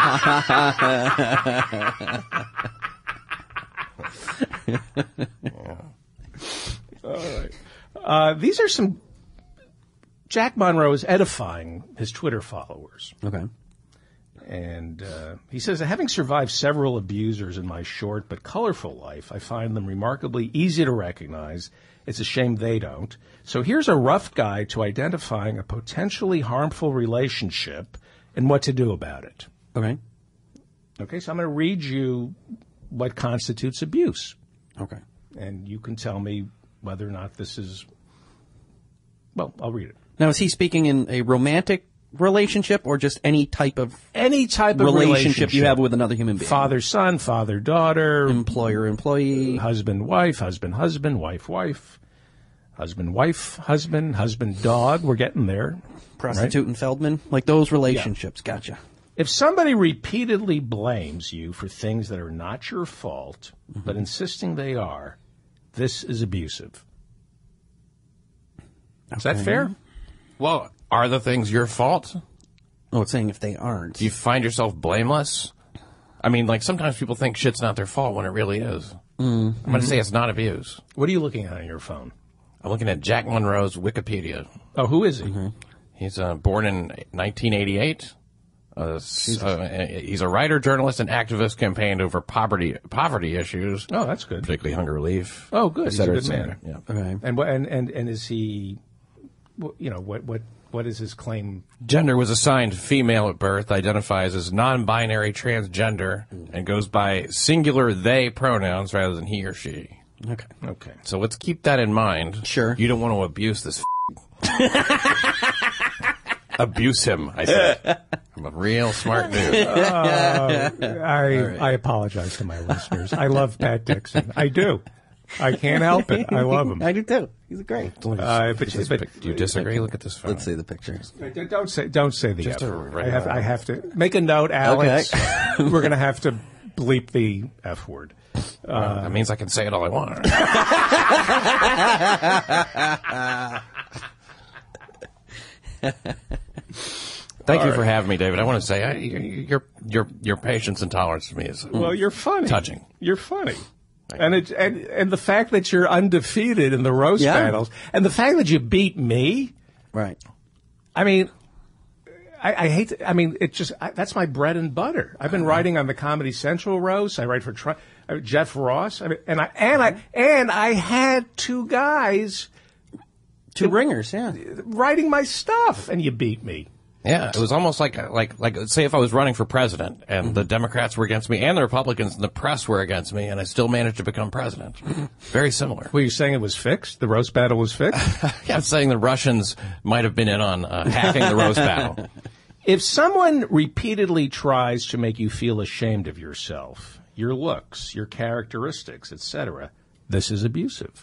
S2: All right. Uh, these are some... Jack Monroe is edifying his Twitter followers.
S3: Okay.
S2: And uh, he says, having survived several abusers in my short but colorful life, I find them remarkably easy to recognize. It's a shame they don't. So here's a rough guide to identifying a potentially harmful relationship and what to do about it.
S3: Okay.
S2: Okay, so I'm going to read you what constitutes abuse.
S3: Okay.
S2: And you can tell me whether or not this is, well, I'll read it.
S3: Now, is he speaking in a romantic relationship or just any type of
S2: Any type of
S3: relationship,
S2: relationship
S3: you have with another human being?
S2: Father-son, father-daughter,
S3: Employer-employee.
S2: husband-wife, husband-husband, wife-wife, husband-wife, husband, husband-dog. We're getting there.
S3: Prostitute
S2: right?
S3: and Feldman? Like those relationships. Yeah. Gotcha.
S2: If somebody repeatedly blames you for things that are not your fault, mm-hmm. but insisting they are, this is abusive. Is
S3: okay.
S2: that fair?
S4: Well, are the things your fault?
S3: Oh, it's saying if they aren't.
S4: Do you find yourself blameless? I mean, like, sometimes people think shit's not their fault when it really is. Mm. I'm going to say it's not abuse.
S2: What are you looking at on your phone?
S4: I'm looking at Jack Monroe's Wikipedia.
S2: Oh, who is he?
S3: Mm-hmm.
S4: He's uh, born in nineteen eighty-eight. Uh, uh, he's a writer, journalist, and activist campaigned over poverty poverty issues.
S2: Oh, that's good.
S4: Particularly hunger relief.
S2: Oh, good.
S4: Et cetera,
S2: He's a good
S4: et cetera.
S2: man.
S4: Yeah.
S3: Okay.
S2: And, what- and and and is he? You know what what what is his claim?
S4: Gender was assigned female at birth, identifies as non-binary transgender, and goes by singular they pronouns rather than he or she.
S3: Okay.
S2: Okay.
S4: So let's keep that in mind.
S3: Sure.
S4: You don't want to abuse this. Abuse him, I said. I'm a real smart dude.
S2: Uh, I right. I apologize to my listeners. I love Pat Dixon. I do. I can't help it. I love him.
S3: I do too. He's great.
S2: Uh, but, but,
S4: do you disagree? Look at this phone.
S3: Let's see the pictures.
S2: Don't say don't say the
S4: Just
S2: F
S4: a
S2: word. I have I have to make a note, Alex. Okay. We're going to have to bleep the F word.
S4: Uh, that means I can say it all I want. Thank all you right. for having me, David. I want to say I, your your your patience and tolerance for me is
S2: well. You're funny.
S4: Touching.
S2: You're funny. And it and and the fact that you're undefeated in the roast
S3: yeah.
S2: battles, and the fact that you beat me,
S3: right?
S2: I mean, I, I hate. To, I mean, it just I, that's my bread and butter. I've been writing on the Comedy Central roast. I write for Tr- uh, Jeff Ross. I mean, and I and I and I had two guys,
S3: two ringers, yeah,
S2: writing my stuff, and you beat me.
S4: Yeah, it was almost like like like say if I was running for president and mm-hmm. the Democrats were against me and the Republicans and the press were against me and I still managed to become president. Very similar.
S2: Were you saying it was fixed? The roast battle was fixed?
S4: Yeah, I'm saying the Russians might have been in on uh, hacking the roast battle.
S2: If someone repeatedly tries to make you feel ashamed of yourself, your looks, your characteristics, et cetera, this is abusive.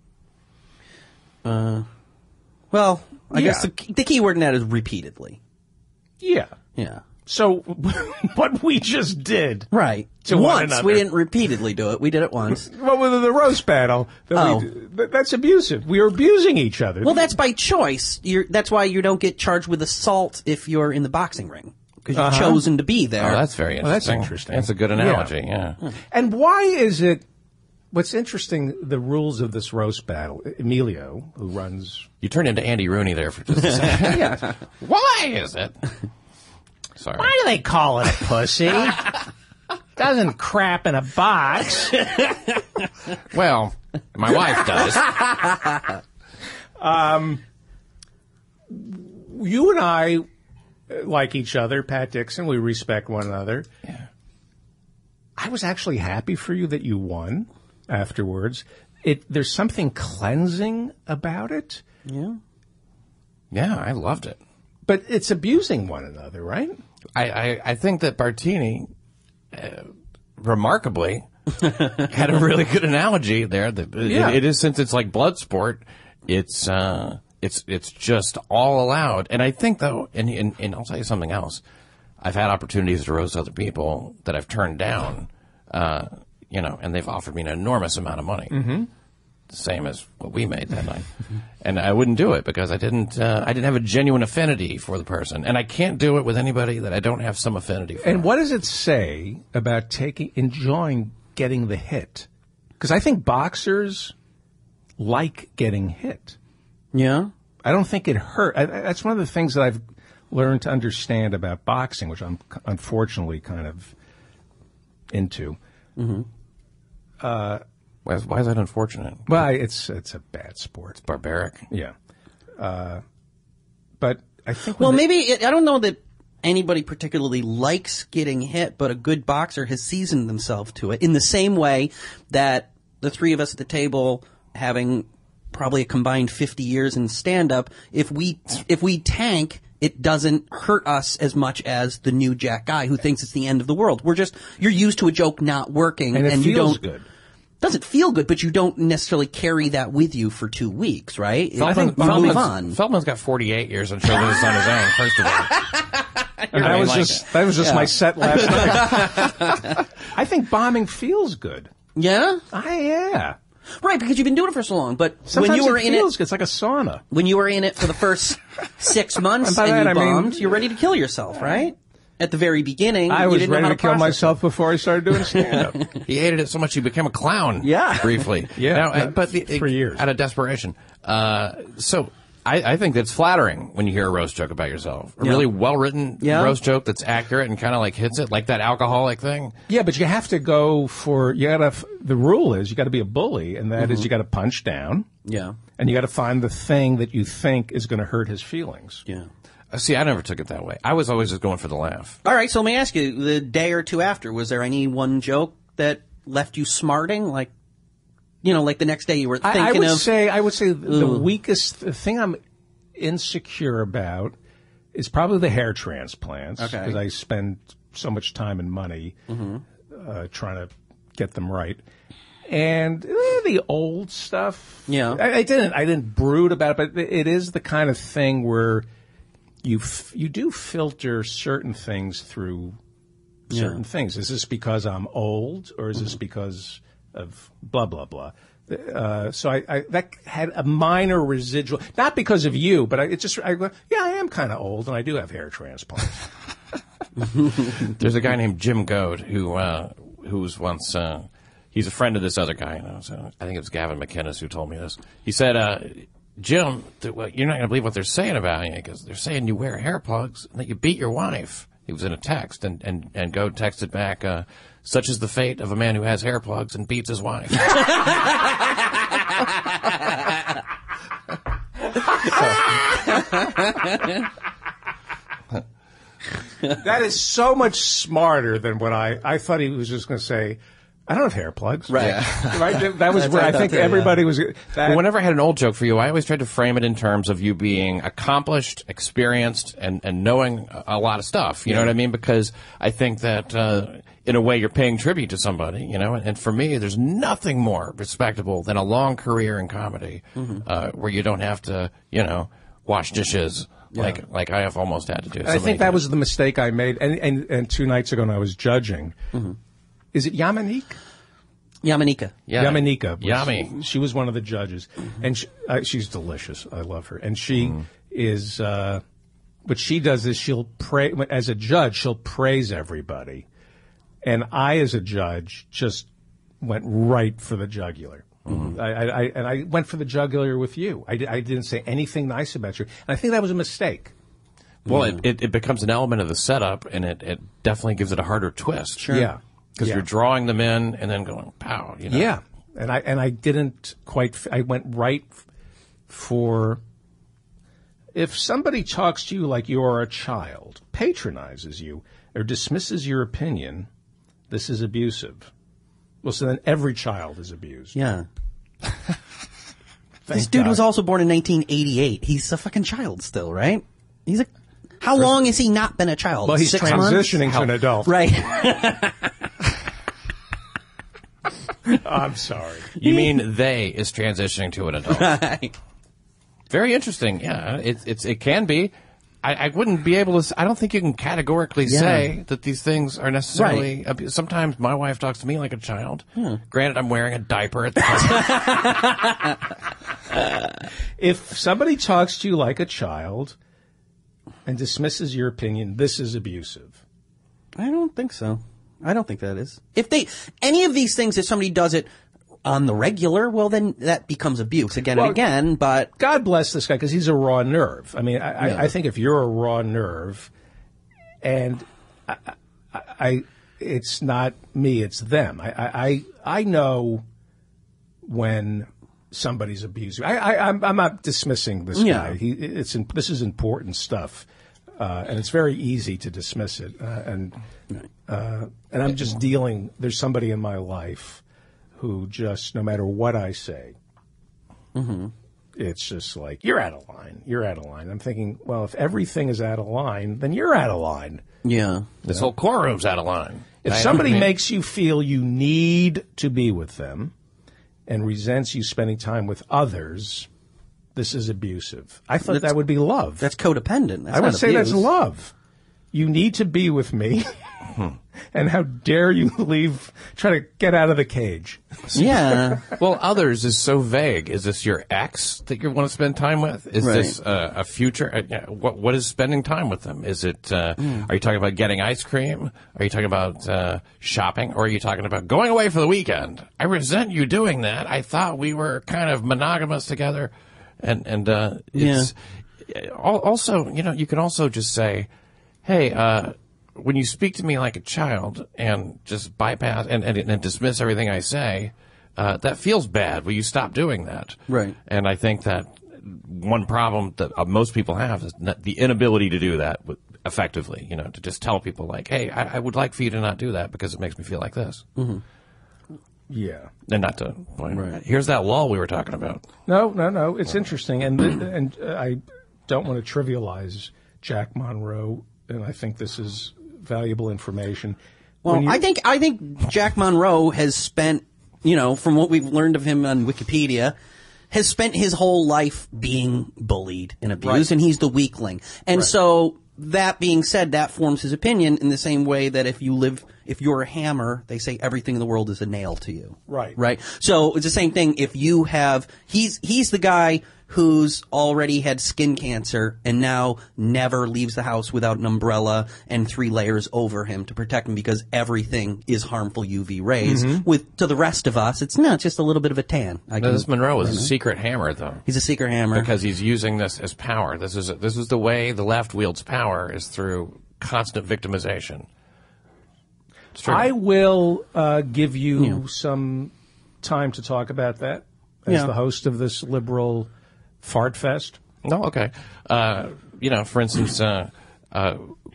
S3: Uh, well, I
S2: yeah.
S3: guess the, the key word in that is repeatedly.
S2: Yeah.
S3: Yeah.
S2: So what we just did.
S3: Right.
S2: To
S3: once. We didn't repeatedly do it. We did it once.
S2: Well, with the roast battle, that
S3: oh.
S2: we, that's abusive. We are abusing each other.
S3: Well, that's by choice. You're, that's why you don't get charged with assault if you're in the boxing ring. Because you've uh-huh. chosen to be there.
S4: Oh, that's very interesting.
S2: Well, that's interesting.
S4: That's a good analogy, yeah. yeah.
S2: And why is it... What's interesting, the rules of this roast battle, Emilio, who runs...
S4: You turned into Andy Rooney there for just a second.
S2: Yeah.
S4: Why is it? Sorry.
S2: Why do they call it a pussy? Doesn't crap in a box.
S4: Well, my wife does.
S2: um, you and I like each other, Pat Dixon. We respect one another.
S4: Yeah.
S2: I was actually happy for you that you won. Afterwards, it there's something cleansing about it.
S3: Yeah,
S4: yeah, I loved it.
S2: But it's abusing one another, right?
S4: I I, I think that Bartini, uh, remarkably, had a really good analogy there. That
S2: yeah.
S4: it, it is since it's like blood sport. It's uh, it's it's just all allowed. And I think though, and, and and I'll tell you something else. I've had opportunities to roast other people that I've turned down. Uh, You know, and they've offered me an enormous amount of money,
S2: mm-hmm.
S4: the same as what we made that night. And I wouldn't do it because I didn't. Uh, I didn't have a genuine affinity for the person, and I can't do it with anybody that I don't have some affinity for.
S2: And what does it say about taking, enjoying getting the hit? Because I think boxers like getting hit.
S3: Yeah,
S2: I don't think it hurt. I, that's one of the things that I've learned to understand about boxing, which I'm unfortunately kind of into.
S3: Mm-hmm.
S4: Uh, why, is, why is that unfortunate?
S2: Well, it's it's a bad sport.
S4: It's barbaric.
S2: Yeah. Uh, but I think...
S3: Well,
S2: they,
S3: maybe... It, I don't know that anybody particularly likes getting hit, but a good boxer has seasoned themselves to it. In the same way that the three of us at the table, having probably a combined fifty years in stand-up, if we if we tank, it doesn't hurt us as much as the new jack guy who thinks it's the end of the world. We're just you're used to a joke not working,
S2: and it
S3: and
S2: feels
S3: you don't.
S2: Good.
S3: Doesn't feel good, but you don't necessarily carry that with you for two weeks, right?
S4: Feldman,
S3: I think you
S4: Feldman's,
S3: move on.
S4: Feldman's got forty-eight years on show business on his own, first of all.
S2: And that was
S4: like
S2: just
S4: it.
S2: that was just
S3: Yeah.
S2: my set last night. I think bombing feels good.
S3: Yeah?
S2: I yeah.
S3: Right, because you've been doing it for so long. But
S2: Sometimes
S3: when you were
S2: it
S3: in
S2: feels
S3: it,
S2: good. It's like a sauna.
S3: when you were in it for the first six months
S2: And by
S3: and,
S2: that
S3: you
S2: I mean-
S3: bombed, you're ready to kill yourself, right? At the very beginning,
S2: I
S3: you
S2: was
S3: didn't know
S2: ready
S3: how
S2: to kill
S3: process
S2: myself
S3: it.
S2: before I started doing stand-up.
S4: He hated it so much he became a clown.
S3: Yeah.
S4: briefly.
S2: Yeah,
S4: Now, uh,
S2: yeah,
S4: but the,
S2: three years.
S4: out of desperation. Uh, so I, I think that's flattering when you hear a roast joke about yourself. A
S3: Yeah.
S4: really well-written
S3: Yeah.
S4: roast joke that's accurate and kind of like hits it, like that alcoholic thing.
S2: Yeah, but you have to go for you gotta. The rule is you got to be a bully, and that is you got to punch down,
S3: Yeah.
S2: and you got to find the thing that you think is going to hurt his feelings.
S3: Yeah.
S4: Uh, See, I never took it that way. I was always just going for the laugh.
S3: All right, so let me ask you, the day or two after, was there any one joke that left you smarting? Like, you know, like the next day you were thinking
S2: I, I would
S3: of...
S2: say I would say the
S3: Ooh.
S2: weakest the thing I'm insecure about is probably the hair transplants
S3: Okay.
S2: because I spend so much time and money uh, trying to get them right. And eh, the old stuff,
S3: Yeah.
S2: I, I didn't I didn't brood about it, but it is the kind of thing where you f- you do filter certain things through certain
S3: Yeah.
S2: things. Is this because I'm old, or is this because of blah blah blah? Uh, so I, I that had a minor residual, not because of you, but I, it just I go, yeah, I am kind of old, and I do have hair transplants.
S4: There's a guy named Jim Goad who uh, who was once uh, he's a friend of this other guy. You know, so I think it was Gavin McInnes who told me this. He said, uh, "Jim, th- well, you're not going to believe what they're saying about you because they're saying you wear hair plugs and that you beat your wife." He was in a text, and and and Goad texted back, uh, "Such is the fate of a man who has hair plugs and beats his wife."
S2: That is so much smarter than what I I thought he was just going to say. I don't have hair plugs.
S3: Right.
S2: Right. That, that was
S3: That's
S2: where
S3: what I
S2: I think
S3: thought too,
S2: everybody was. That,
S4: Well, whenever I had an old joke for you, I always tried to frame it in terms of you being accomplished, experienced, and, and knowing a, a lot of stuff. You know what I mean? Because I think that, uh, in a way, you're paying tribute to somebody, you know? And, and for me, there's nothing more respectable than a long career in comedy, uh, where you don't have to, you know, wash dishes like, like I have almost had to do.
S2: And
S4: so
S2: I
S4: many
S2: think that
S4: times.
S2: was the mistake I made. And, and, and two nights ago when I was judging, is it Yamanik?
S3: Yamanika.
S4: Yeah.
S2: Yamanika. was-
S4: Yummy.
S2: She was one of the judges. And she, uh, she's delicious. I love her. And she is, uh, what she does is she'll pray, as a judge, she'll praise everybody. And I, as a judge, just went right for the jugular. I, I, I, and I went for the jugular with you. I, di- I didn't say anything nice about you. And I think that was a mistake.
S4: Well, it, it, it becomes an element of the setup, and it, it definitely gives it a harder twist. Sure.
S2: Yeah.
S4: Because
S2: Yeah.
S4: you're drawing them in and then going, pow, you know.
S2: Yeah, and I and I didn't quite. f- I went right f- for. If somebody talks to you like you're a child, patronizes you, or dismisses your opinion, this is abusive. Well, so then every child is abused.
S3: Yeah.
S2: Thank
S3: This dude
S2: God.
S3: was also born in nineteen eighty-eight. He's a fucking child still, right? He's a... How long has he not been a child?
S2: Well, he's
S3: Six
S2: transitioning
S3: months?
S2: to an adult.
S3: Right.
S2: I'm sorry.
S4: You mean they is transitioning to an adult.
S3: Right.
S4: Very interesting. Yeah, it, it's it can be. I, I wouldn't be able to. s- I don't think you can categorically
S3: Yeah.
S4: say that these things are necessarily. abu- Sometimes my wife talks to me like a child. Granted, I'm wearing a diaper at the time.
S2: If somebody talks to you like a child and dismisses your opinion, this is abusive.
S3: I don't think so. I don't think that is. If they, any of these things, if somebody does it on the regular, well, then that becomes abuse again
S2: Well,
S3: and again, but
S2: God bless this guy because he's a raw nerve. I mean, I,
S3: Yeah.
S2: I, I think if you're a raw nerve, and I, I, I it's not me, it's them. I, I, I I know when somebody's abusing. I, I, I'm, I'm not dismissing this
S3: Yeah.
S2: guy. He, it's in, this is important stuff. Uh, and it's very easy to dismiss it. Uh, and uh, and I'm just dealing, there's somebody in my life who just, no matter what I say, mm-hmm. it's just like, you're out of line, you're out of line. I'm thinking, well, if everything is out of line, then you're out of line.
S3: Yeah.
S4: This whole courtroom's out of line.
S2: If
S4: I
S2: somebody
S4: mean,
S2: makes you feel you need to be with them and resents you spending time with others, this is abusive. I thought
S3: That's-
S2: that would be love.
S3: That's codependent. That's
S2: I would
S3: not
S2: say
S3: abuse.
S2: that's love. You need to be with me. And how dare you leave, try to get out of the cage.
S3: Yeah.
S4: Well, others is so vague. Is this your ex that you want to spend time with? Is
S3: Right.
S4: this uh, a future? Uh, yeah, what What is spending time with them? Is it? Uh, mm. Are you talking about getting ice cream? Are you talking about uh, shopping? Or are you talking about going away for the weekend? I resent you doing that. I thought we were kind of monogamous together, and and uh, it's yeah. Also, you know, you can also just say, hey. Uh, When you speak to me like a child and just bypass and, and, and dismiss everything I say, uh, that feels bad. Will you stop doing that?
S3: Right.
S4: And I think that one problem that uh, most people have is not the inability to do that with, effectively, you know, to just tell people like, hey, I, I would like for you to not do that because it makes me feel like this.
S2: Mm-hmm. Yeah.
S4: And not to, well,
S3: Right.
S4: here's that lull we were talking about.
S2: No, no, no. It's interesting. And, and uh, I don't want to trivialize Jack Monroe, and I think this is valuable information.
S3: Well,
S2: you,
S3: I think I think Jack Monroe has spent, you know, from what we've learned of him on Wikipedia, has spent his whole life being bullied and abused,
S2: Right.
S3: and he's the weakling. And
S2: Right.
S3: so, that being said, that forms his opinion in the same way that if you live, if you're a hammer, they say everything in the world is a nail to you.
S2: Right.
S3: Right. So it's the same thing. If you have, he's he's the guy who's already had skin cancer and now never leaves the house without an umbrella and three layers over him to protect him because everything is harmful U V rays.
S2: Mm-hmm.
S3: With to the rest of us, it's not just a little bit of a tan. I
S4: No,
S3: can-
S4: this Monroe is
S3: I
S4: a
S3: know.
S4: secret hammer, though.
S3: He's a secret hammer.
S4: Because he's using this as power. This is this is the way the left wields power, is through constant victimization. It's true.
S2: I will uh, give you
S3: Yeah.
S2: some time to talk about that as
S3: Yeah.
S2: the host of this liberal fart fest.
S4: No, okay. Uh, you know, for instance, uh, uh,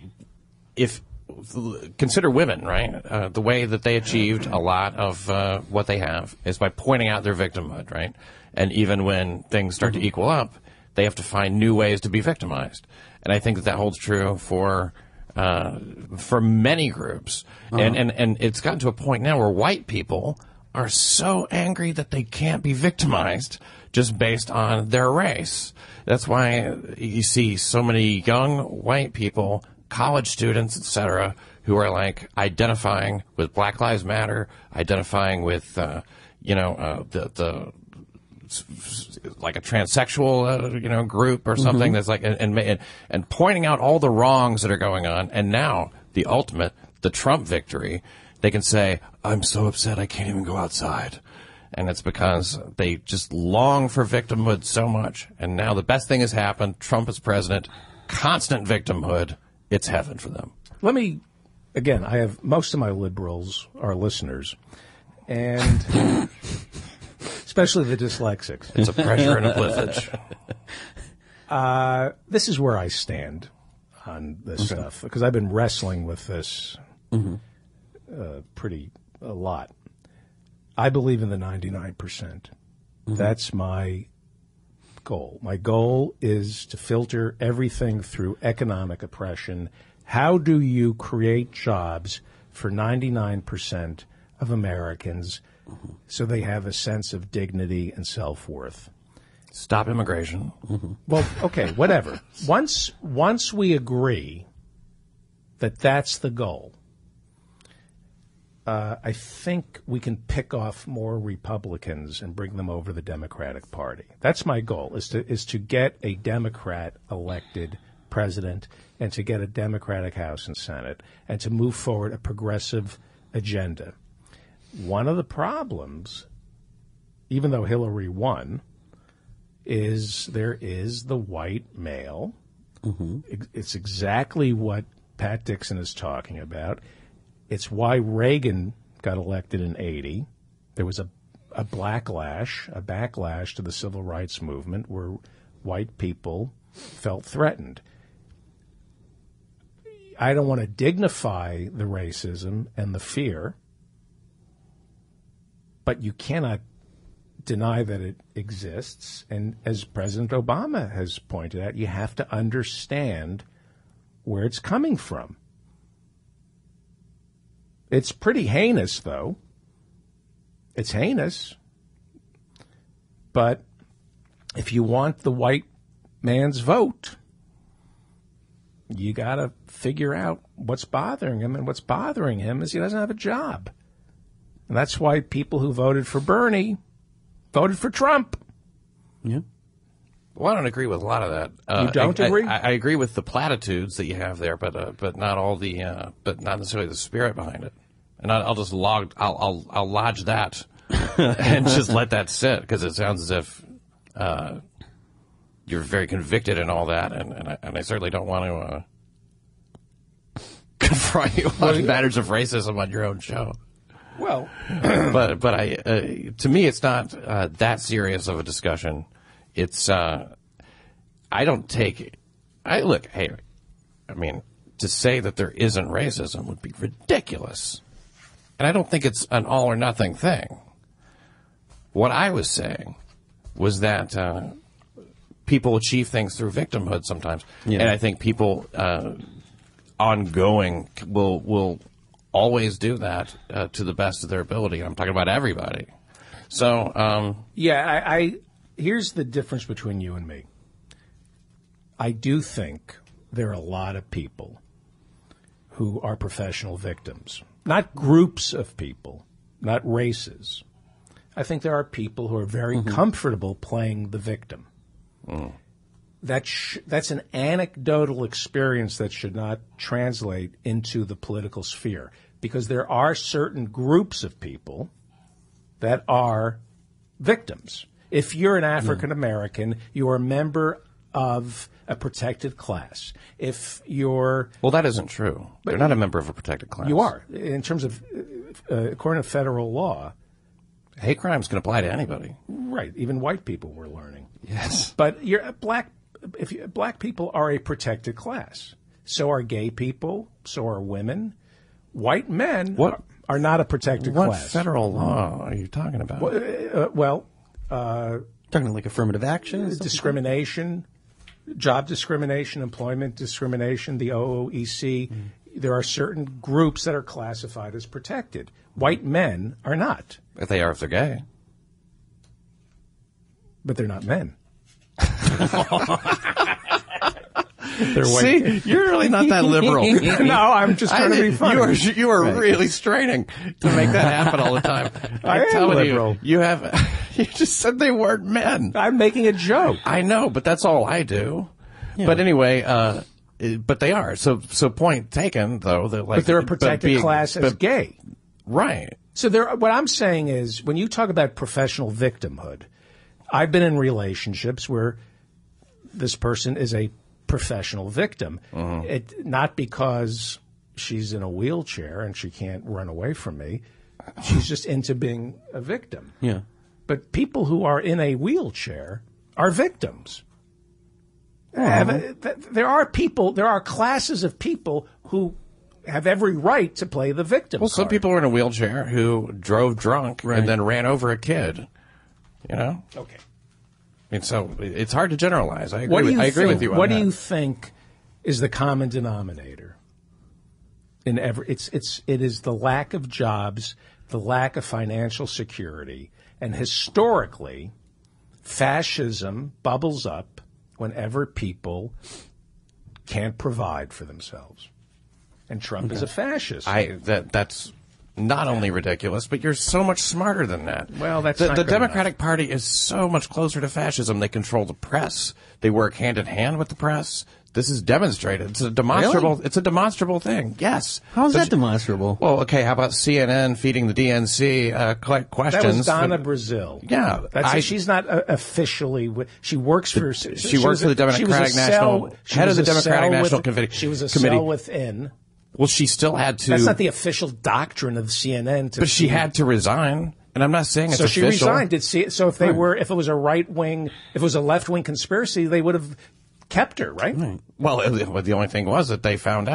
S4: if consider women, right? Uh, the way that they achieved a lot of uh, what they have is by pointing out their victimhood, right? And even when things start to equal up, they have to find new ways to be victimized. And I think that that holds true for uh, for many groups.
S3: Uh-huh.
S4: And, and and it's gotten to a point now where white people are so angry that they can't be victimized just based on their race. That's why you see so many young white people, college students, et cetera, who are like identifying with Black Lives Matter, identifying with, uh, you know, uh, the, the, like a transsexual, uh, you know, group or something that's like, and, and, and pointing out all the wrongs that are going on. And now the ultimate, the Trump victory, they can say, I'm so upset I can't even go outside. And it's because they just long for victimhood so much. And now the best thing has happened. Trump is president. Constant victimhood. It's heaven for them.
S2: Let me, again, I have most of my liberals are listeners, and especially the dyslexics.
S4: It's a pleasure and a privilege.
S2: Uh, this is where I stand on this
S3: Okay.
S2: stuff, because I've been wrestling with this
S3: Mm-hmm.
S2: uh, pretty a lot. I believe in the ninety-nine percent.
S3: Mm-hmm.
S2: That's my goal. My goal is to filter everything through economic oppression. How do you create jobs for ninety-nine percent of Americans
S3: Mm-hmm.
S2: so they have a sense of dignity and self-worth?
S4: Stop immigration.
S3: Mm-hmm.
S2: Well, okay, whatever. Once once we agree that that's the goal, uh, I think we can pick off more Republicans and bring them over the Democratic Party. That's my goal, is to is to get a Democrat elected president and to get a Democratic House and Senate and to move forward a progressive agenda. One of the problems, even though Hillary won, is there is the white male.
S3: Mm-hmm.
S2: It's exactly what Pat Dixon is talking about. It's why Reagan got elected in eighty. There was a, a backlash, a backlash to the civil rights movement where white people felt threatened. I don't want to dignify the racism and the fear, but you cannot deny that it exists. And as President Obama has pointed out, you have to understand where it's coming from. It's pretty heinous, though. It's heinous. But if you want the white man's vote, you got to figure out what's bothering him. And what's bothering him is he doesn't have a job. And that's why people who voted for Bernie voted for Trump.
S3: Yeah.
S4: Well, I don't agree with a lot of that. Uh,
S2: You don't
S4: I,
S2: agree?
S4: I, I agree with the platitudes that you have there, but uh, but not all the uh, but not necessarily the spirit behind it. And I, I'll just log I'll I'll, I'll lodge that and just let that sit, because it sounds as if uh, you're very convicted in all that, and and I, and I certainly don't want to uh, confront you on matters of racism on your own show.
S2: Well,
S4: but but I uh, to me it's not uh, that serious of a discussion. It's uh, I don't take I look hey I mean, to say that there isn't racism would be ridiculous, and I don't think it's an all or nothing thing. What I was saying was that uh, people achieve things through victimhood sometimes,
S3: yeah.
S4: and I think people uh, ongoing will will. always do that uh, to the best of their ability. I'm talking about everybody. So, um,
S2: yeah, I, I here's the difference between you and me. I do think there are a lot of people who are professional victims, not groups of people, not races. I think there are people who are very mm-hmm. comfortable playing the victim. Mm. That sh- that's an anecdotal experience that should not translate into the political sphere, because there are certain groups of people that are victims. If you're an African American, you are a member of a protected class. If you're...
S4: Well, that isn't true. You're not a member of a protected class.
S2: You are. In terms of, uh, according to federal law...
S4: Hate crimes can apply to anybody.
S2: Right. Even white people we're learning.
S4: Yes.
S2: But you're black... If you, black people are a protected class. So are gay people. So are women. White men
S4: what,
S2: are, are not a protected
S4: what
S2: class.
S4: What federal law are you talking about?
S2: Well, uh, well uh,
S3: talking like affirmative action,
S2: discrimination, job discrimination, employment discrimination, the O O E C. Mm. There are certain groups that are classified as protected. White men are not.
S4: If they are, if they're gay.
S2: But they're not men.
S4: They're white. See, you're really not that liberal.
S2: No, I'm just trying I, to be funny.
S4: You are, you are right. really straining to make that happen all the time.
S2: I
S4: I'm
S2: am
S4: telling
S2: liberal.
S4: You, you have. You just said they weren't men.
S2: I'm making a joke.
S4: I know, but that's all I do. Yeah. But anyway, uh, but they are. So, so point taken, though. That like,
S2: but they're a protected
S4: being,
S2: class as
S4: but,
S2: gay,
S4: right?
S2: So there. What I'm saying is, when you talk about professional victimhood, I've been in relationships where this person is a professional victim, mm-hmm. it, not because she's in a wheelchair and she can't run away from me. She's just into being a victim.
S3: Yeah.
S2: But people who are in a wheelchair are victims. Mm-hmm. Have, there are people, there are classes of people who have every right to play the victim
S4: Well,
S2: card.
S4: some people are in a wheelchair who drove drunk
S3: right.
S4: and then ran over a kid. You know?
S2: Okay.
S4: I mean, so it's hard to generalize. I agree,
S2: what do
S4: with,
S2: you
S4: I agree
S2: think,
S4: with you on
S2: What
S4: that.
S2: do you think is the common denominator in every? It's it's it is the lack of jobs, the lack of financial security, and historically, fascism bubbles up whenever people can't provide for themselves, and Trump okay. is a fascist.
S4: I that that's. Not only ridiculous, but you're so much smarter than that.
S2: Well, that's
S4: the,
S2: not
S4: the
S2: good
S4: Democratic
S2: enough.
S4: Party is so much closer to fascism. They control the press. They work hand in hand with the press. This is demonstrated. It's a demonstrable.
S3: Really?
S4: It's a demonstrable thing. Yes.
S3: How is
S4: so
S3: that demonstrable?
S4: Well, okay. How about C N N feeding the D N C uh, questions?
S2: That was Donna Brazile.
S4: Yeah,
S2: that's
S4: I,
S2: a, she's not uh, officially. With, she works for.
S4: She,
S2: she
S4: works for the Democratic National head of the Democratic National Committee.
S2: She was a
S4: committee.
S2: cell within.
S4: Well, she still had to.
S2: That's not the official doctrine of C N N. To
S4: but she had to resign, and I'm not saying it's
S2: so
S4: official.
S2: So she resigned. Did see? So if they
S4: right.
S2: were, if it was a right wing, if it was a left wing conspiracy, they would have kept her, right?
S4: right. Well, the only thing was that they found out.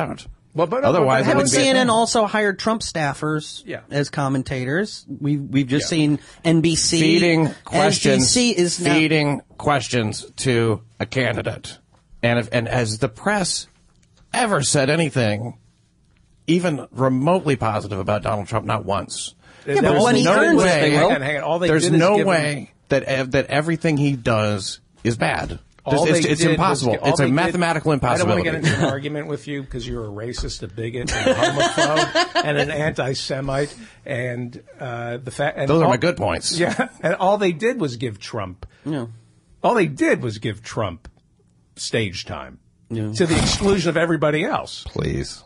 S2: Well, but
S4: Otherwise,
S2: but,
S4: it
S3: Haven't
S4: would be a
S3: C N N
S4: thing.
S3: also hired Trump staffers
S2: Yeah.
S3: as commentators? We've we've just
S2: Yeah.
S3: seen N B C
S4: feeding questions,
S3: N B C is now,
S4: feeding questions to a candidate, and if, and has the press ever said anything, even remotely positive about Donald Trump? Not once.
S3: Yeah, but
S2: There's
S3: when he
S2: no
S3: earns it,
S2: way,
S3: they will.
S2: hang on, hang on. All they
S4: There's
S2: did is
S4: no
S2: give him-
S4: way that ev- that everything he does is bad.
S2: All
S4: There's- it's
S2: they
S4: it's
S2: did
S4: impossible.
S2: was- all
S4: It's a
S2: they did-
S4: mathematical
S2: I don't want
S4: impossibility.
S2: to get into an argument with you because you're a racist, a bigot, and a homophobe, and an anti-Semite, and uh, the fact. And
S4: Those are
S2: all-
S4: my good points.
S2: Yeah, and all they did was give Trump.
S3: Yeah.
S2: All they did was give Trump stage time
S3: Yeah.
S2: to the exclusion of everybody else.
S4: Please.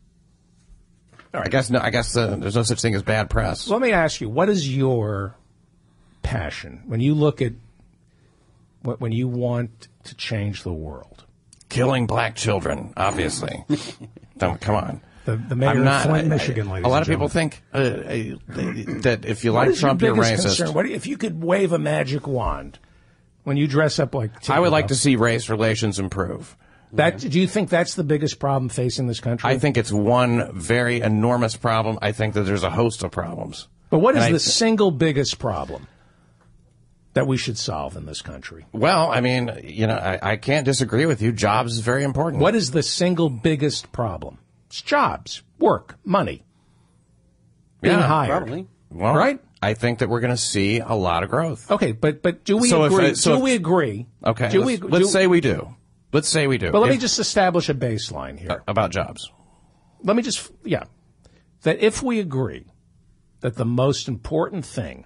S2: All right.
S4: I guess no. I guess uh, there's no such thing as bad press.
S2: Let me ask you: what is your passion when you look at what when you want to change the world?
S4: Killing black children, obviously. Don't come on.
S2: The, the mayor
S4: I'm not.
S2: of Flint,
S4: I- I-
S2: Michigan, ladies
S4: a lot
S2: and
S4: of people
S2: gentlemen.
S4: think uh, uh, that if you
S2: What
S4: like
S2: is your
S4: Trump, you're
S2: biggest
S4: racist.
S2: concern? What do you- if you could wave a magic wand when you dress up like?
S4: I would like to
S2: Tinkerbell?
S4: see race relations improve.
S2: That. Do you think that's the biggest problem facing this country?
S4: I think it's one very enormous problem. I think that there's a host of problems.
S2: But what is
S4: And I
S2: the
S4: th-
S2: single biggest problem that we should solve in this country?
S4: Well, I mean, you know, I, I can't disagree with you. Jobs is very important.
S2: What is the single biggest problem? It's jobs, work, money, being
S4: Yeah,
S2: hired.
S3: probably.
S4: Well,
S2: right?
S4: I think that we're going to see a lot of growth.
S2: Okay, but but do we
S4: So if
S2: agree?
S4: I- so
S2: do
S4: if-
S2: we agree?
S4: Okay,
S2: Do
S4: let's,
S2: we?
S4: let's
S2: do-
S4: say we do. Let's say we do.
S2: But let me
S4: If-
S2: just establish a baseline here.
S4: about jobs.
S2: Let me just, yeah, that if we agree that the most important thing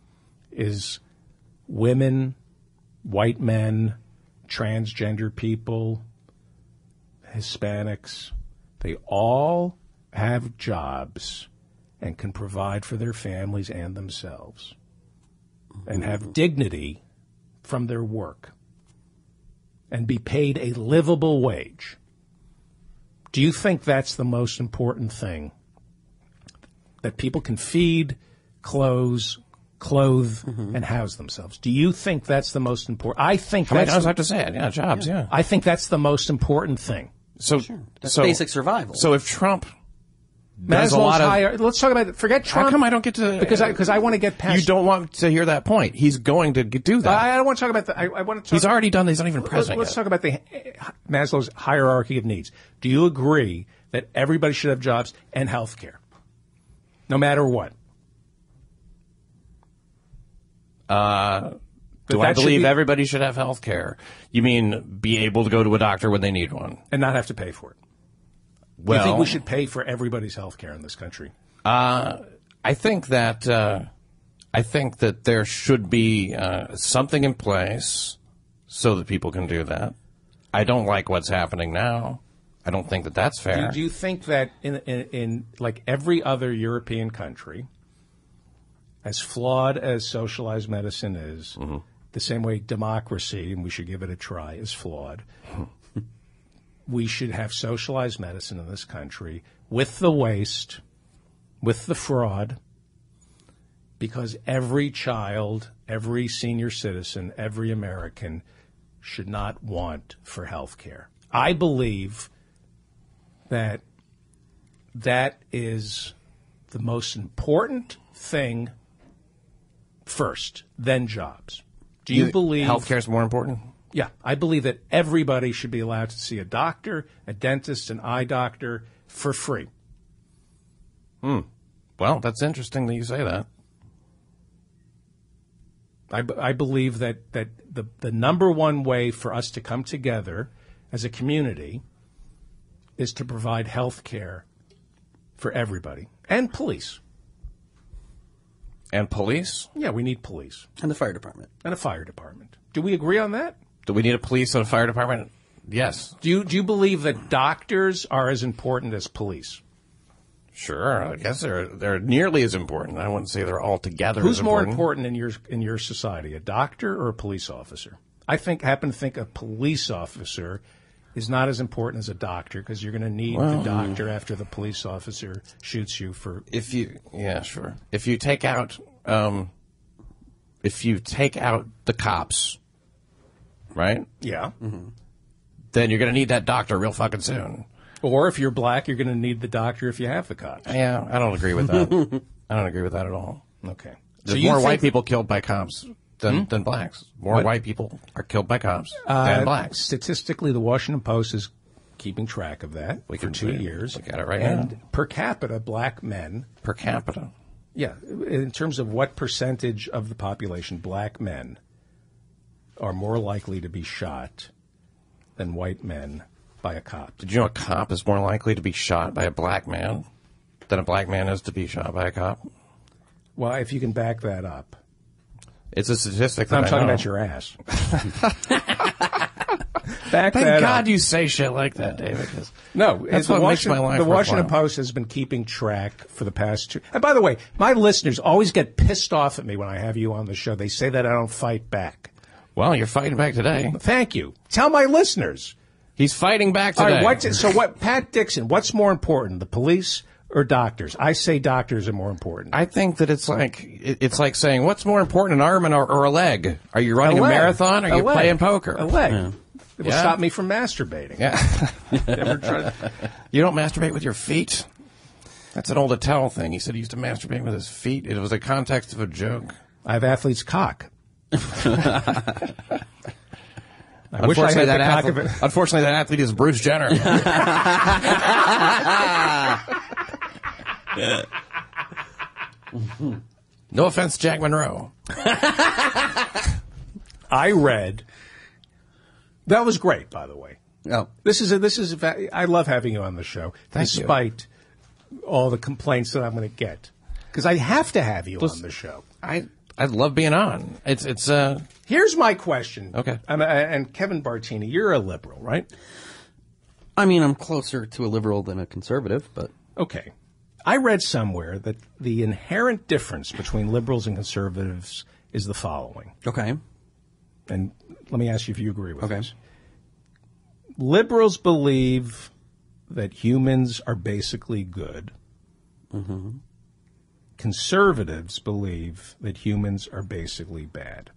S2: is women, white men, transgender people, Hispanics, they all have jobs and can provide for their families and themselves and have dignity from their work and be paid a livable wage. Do you think that's the most important thing? That people can feed, clothes, clothe, and house themselves. Do you think that's the most important? I think
S4: How many
S2: that's.
S4: times do I have to say it? Yeah, jobs, yeah.
S2: I think that's the most important thing.
S4: So,
S3: That's
S4: so,
S3: basic survival.
S4: So if Trump
S2: As
S4: does a
S2: well
S4: lot
S2: as
S4: of...
S2: higher. Let's talk about it. Forget Trump.
S4: How come I don't get to...
S2: Because I because I want to get past.
S4: You don't want to hear that point. He's going to g- do that.
S2: I, I don't want to talk about the. I, I want to. Talk,
S4: He's already done. He's not even
S2: Let's,
S4: president
S2: let's
S4: yet.
S2: talk about the uh, Maslow's hierarchy of needs. Do you agree that everybody should have jobs and health care, no matter what?
S4: Uh,
S2: But
S4: do I
S2: that should
S4: believe
S2: be-
S4: everybody should have health care? You mean be able to go to a doctor when they need one?
S2: And not have to pay for it.
S4: Well,
S2: you think we should pay for everybody's health care in this country?
S4: Uh, I think that uh, I think that there should be uh, something in place so that people can do that. I don't like what's happening now. I don't think that that's fair.
S2: Do, do you think that in, in, in like every other European country, as flawed as socialized medicine is,
S4: Mm-hmm.
S2: the same way democracy, and we should give it a try, is flawed, we should have socialized medicine in this country with the waste, with the fraud, because every child, every senior citizen, every American should not want for health care. I believe that that is the most important thing first, then jobs. Do you, believe
S4: healthcare is more important?
S2: Yeah, I believe that everybody should be allowed to see a doctor, a dentist, an eye doctor for free.
S4: Hmm. Well, that's interesting that you say that.
S2: I, b- I believe that, that the, the number one way for us to come together as a community is to provide health care for everybody and police.
S4: And police?
S2: Yeah, we need police
S3: And the fire department.
S2: and a fire department. Do we agree on that?
S4: Do we need a police and a fire department? Yes.
S2: Do you, do you believe that doctors are as important as police?
S4: Sure. I guess they're they're nearly as important. I wouldn't say they're all together
S2: Who's
S4: as
S2: more
S4: important.
S2: important in your in your society, a doctor or a police officer? I think happen to think a police officer is not as important as a doctor because you're going to need the doctor after the police officer shoots you for.
S4: If you, yeah, sure. If you take out, um, if you take out the cops, right?
S2: Yeah.
S4: Then you're going to need that doctor real fucking soon.
S2: Or if you're black, you're going to need the doctor if you have the cops.
S4: Yeah, I don't agree with that. I don't agree with that at all.
S2: Okay.
S4: There's
S2: So you
S4: more
S2: think-
S4: white people killed by cops than,
S2: Hmm?
S4: than blacks. More
S2: What?
S4: white people are killed by cops
S2: Uh,
S4: than blacks.
S2: Statistically, the Washington Post is keeping track of that
S4: We
S2: for
S4: can
S2: two
S4: see it.
S2: years.
S4: Look at it right
S2: and
S4: now.
S2: per capita, black men,
S4: Per capita.
S2: yeah, in terms of what percentage of the population, black men are more likely to be shot than white men by a cop.
S4: Did you know a cop is more likely to be shot by a black man than a black man is to be shot by a cop?
S2: Well, if you can back that up.
S4: It's a statistic that
S2: I'm
S4: I
S2: talking
S4: know.
S2: about your ass. Back
S4: Thank
S2: that
S4: God
S2: up.
S4: you say shit like that, David. 'cause
S2: No,
S4: That's
S2: the
S4: what makes
S2: Washington,
S4: my life
S2: the Washington
S4: worthwhile.
S2: Post has been keeping track for the past two. And by the way, my listeners always get pissed off at me when I have you on the show. They say that I don't fight back.
S4: Well, you're fighting back today.
S2: Thank you. Tell my listeners.
S4: He's fighting back
S2: All
S4: today.
S2: right, what, so what, Pat Dixon, what's more important, the police or doctors? I say doctors are more important.
S4: I think that it's like it- it's like saying, what's more important, an arm and or, or a leg? Are you running a,
S2: leg.
S4: marathon? Or are
S2: A
S4: you
S2: leg.
S4: playing poker?
S2: A leg. It will
S4: Yeah.
S2: stop me from masturbating.
S4: Yeah.
S2: Never tried.
S4: You don't masturbate with your feet? That's an old Attell thing. He said he used to masturbate with his feet. It was the context of a joke.
S2: I have athlete's cock. I wish I
S4: Unfortunately,
S2: had
S4: that
S2: the cock
S4: athlete,
S2: of it.
S4: unfortunately, that athlete is Bruce Jenner. No offense, Jack Monroe.
S2: I read. That was great, by the way.
S3: Oh.
S2: This is a, this is a, va- I love having you on the show,
S4: Thank you.
S2: despite all the complaints that I'm going to get, because I have to have you on the show.
S4: I I love being on. It's it's uh
S2: Here's my question.
S4: Okay.
S2: And, and Kevin Bartini, you're a liberal, right?
S3: I mean, I'm closer to a liberal than a conservative, but
S2: Okay. I read somewhere that the inherent difference between liberals and conservatives is the following.
S3: okay.
S2: And let me ask you if you agree with
S3: Okay.
S2: this. Liberals believe that humans are basically good.
S3: Mm-hmm.
S2: Conservatives believe that humans are basically bad.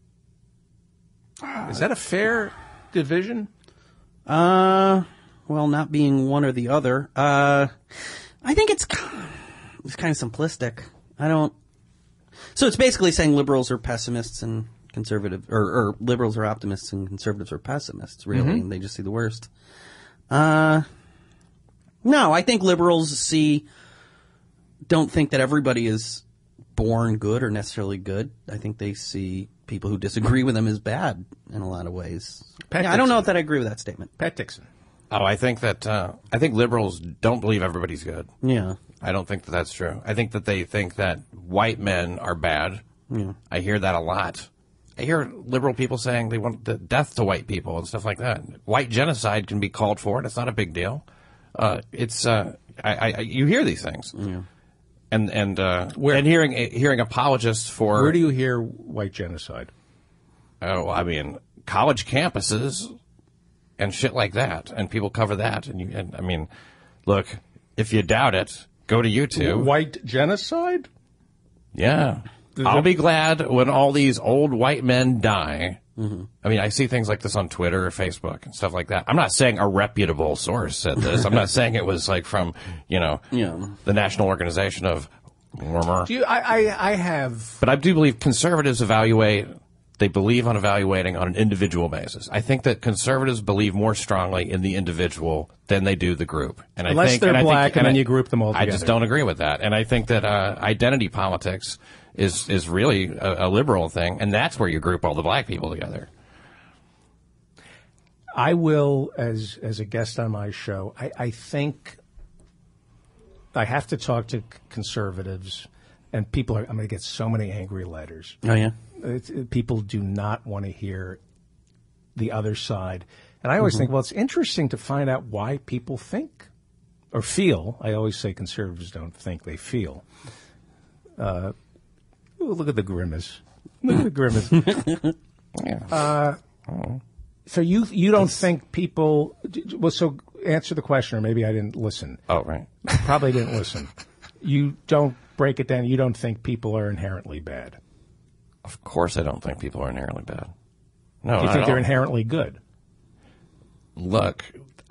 S2: Is that a fair division?
S3: Uh, well, not being one or the other. Uh, I think it's it's kind of simplistic. I don't. So it's basically saying liberals are pessimists and conservative, or, or liberals are optimists and conservatives are pessimists. Really,
S2: Mm-hmm.
S3: and they just see the worst. Uh, no, I think liberals see don't think that everybody is born good or necessarily good. I think they see people who disagree with them as bad in a lot of ways.
S2: Pat
S3: Yeah, I don't know
S2: Dixon.
S3: if that I agree with that statement.
S2: Pat Dixon.
S4: oh, I think that uh, I think liberals don't believe everybody's good.
S3: Yeah.
S4: I don't think that that's true. I think that they think that white men are bad.
S3: Yeah.
S4: I hear that a lot. I hear liberal people saying they want the death to white people and stuff like that. White genocide can be called for it. It's not a big deal. Uh, it's uh, I, I, you hear these things,
S3: Yeah.
S4: and and uh,
S2: Where-
S4: and hearing hearing apologists for
S2: Where do you hear white genocide?
S4: oh, I mean, college campuses and shit like that, and people cover that. And you, and I mean, look, if you doubt it, go to YouTube.
S2: White genocide?
S4: Yeah. I'll be glad when all these old white men die. Mm-hmm. I mean, I see things like this on Twitter or Facebook and stuff like that. I'm not saying a reputable source said this. I'm not saying it was like from, you know,
S3: Yeah.
S4: the National Organization of Warmer.
S2: Do you, I, I, I have.
S4: But I do believe conservatives evaluate, they believe on evaluating on an individual basis. I think that conservatives believe more strongly in the individual than they do the group. And
S2: Unless
S4: I think,
S2: they're
S4: and I think-
S2: black and then
S4: I-
S2: you group them all
S4: I just
S2: together.
S4: don't agree with that. And I think that uh, identity politics is is really a, a liberal thing, and that's where you group all the black people together.
S2: I will, as as a guest on my show, I, I think I have to talk to c- conservatives, and people are. I'm going to get so many angry letters.
S3: Oh, yeah.
S2: It's, it, people do not want to hear the other side, and I always think, well, it's interesting to find out why people think or feel. I always say conservatives don't think; they feel. Uh, ooh, look at the grimace! Look at the grimace.
S4: Yeah.
S2: So you you don't think people? Well, so answer the question, or maybe I didn't listen.
S4: oh, right.
S2: Probably didn't listen. You don't break it down. You don't think people are inherently bad.
S4: Of course, I don't think people are inherently bad. No,
S2: You
S4: not
S2: think
S4: at
S2: they're
S4: all.
S2: inherently good.
S4: Look,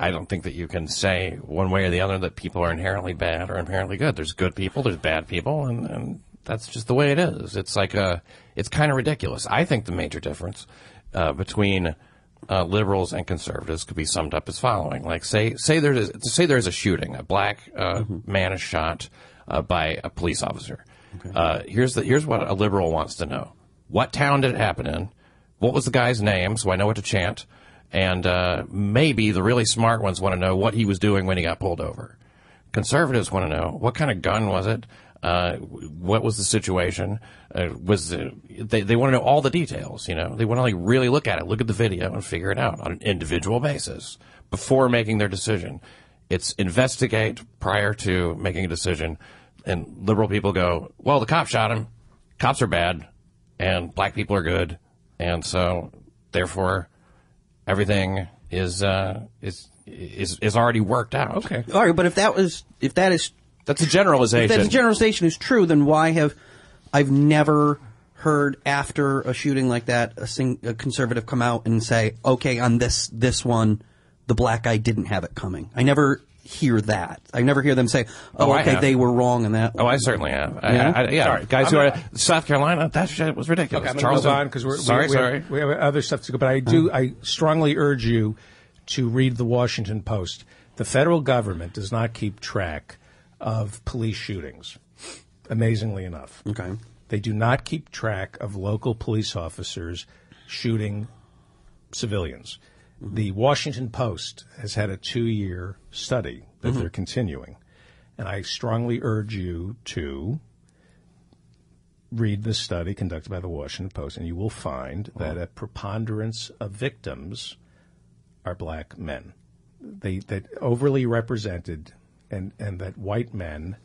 S4: I don't think that you can say one way or the other that people are inherently bad or inherently good. There's good people, there's bad people, and, and that's just the way it is. It's like a, it's kind of ridiculous. I think the major difference uh, between uh, liberals and conservatives could be summed up as following: like, say, say there's a, say there's a shooting, a black uh, mm-hmm. man is shot uh, by a police officer. Okay. Uh, here's the here's what a liberal wants to know: what town did it happen in? What was the guy's name, so I know what to chant? And uh, maybe the really smart ones want to know what he was doing when he got pulled over. Conservatives want to know what kind of gun was it, uh, what was the situation, uh, was the, they they want to know all the details. You know, they want to like really look at it, look at the video, and figure it out on an individual basis before making their decision. It's investigate prior to making a decision. And liberal people go, well, the cop shot him. Cops are bad, and black people are good, and so therefore everything is uh, is is is already worked out.
S3: Okay, all right, but if that was if that is
S4: that's a generalization.
S3: If that generalization is true, then why have I've never heard after a shooting like that a, sing, a conservative come out and say, okay, on this this one, the black guy didn't have it coming. I never hear that. I never hear them say, oh,
S4: oh
S3: okay, they were wrong in that.
S4: Oh, I certainly have. I,
S3: yeah,
S4: I, I, yeah.
S2: Sorry.
S4: Guys
S2: I'm
S4: who
S2: not,
S4: are South Carolina, that shit was ridiculous.
S2: Okay, I'm
S4: Charles,
S2: move on because we're
S4: sorry,
S2: we, we
S4: sorry.
S2: Have, we have other stuff to go. But I do. I strongly urge you to read the Washington Post. The federal government does not keep track of police shootings. Amazingly enough,
S3: okay,
S2: they do not keep track of local police officers shooting civilians. Mm-hmm. The Washington Post has had a two-year study that mm-hmm. they're continuing. And I strongly urge you to read the study conducted by the Washington Post, and you will find oh. that a preponderance of victims are black men. They that overly represented, and, and that white men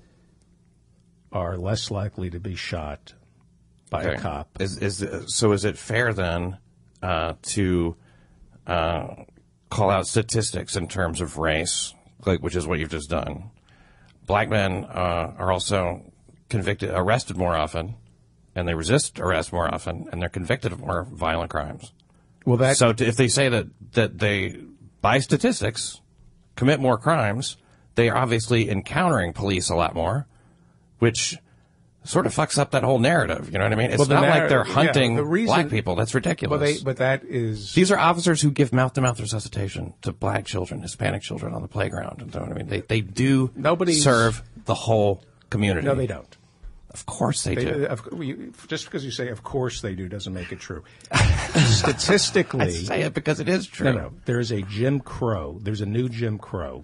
S2: are less likely to be shot by
S4: okay.
S2: a cop.
S4: Is, is, so is it fair then uh, to uh, call out statistics in terms of race, like which is what you've just done? Black men uh, are also convicted, arrested more often, and they resist arrest more often, and they're convicted of more violent crimes.
S2: Well, that
S4: so to, if they say that that they, by statistics, commit more crimes, they are obviously encountering police a lot more, which sort of fucks up that whole narrative. You know what I mean? It's
S2: well,
S4: not
S2: narr-
S4: like they're hunting
S2: yeah, the reason,
S4: black people. That's ridiculous.
S2: Well, they, but that is...
S4: These are officers who give mouth-to-mouth resuscitation to black children, Hispanic children on the playground. You know what I mean? They, they do
S2: Nobody's,
S4: serve the whole community.
S2: No, they don't.
S4: Of course they, they do.
S2: Of, you, just because you say, of course they do, doesn't make it true. Statistically...
S4: I say it because it is true.
S2: No, no. There's a Jim Crow. There's a new Jim Crow.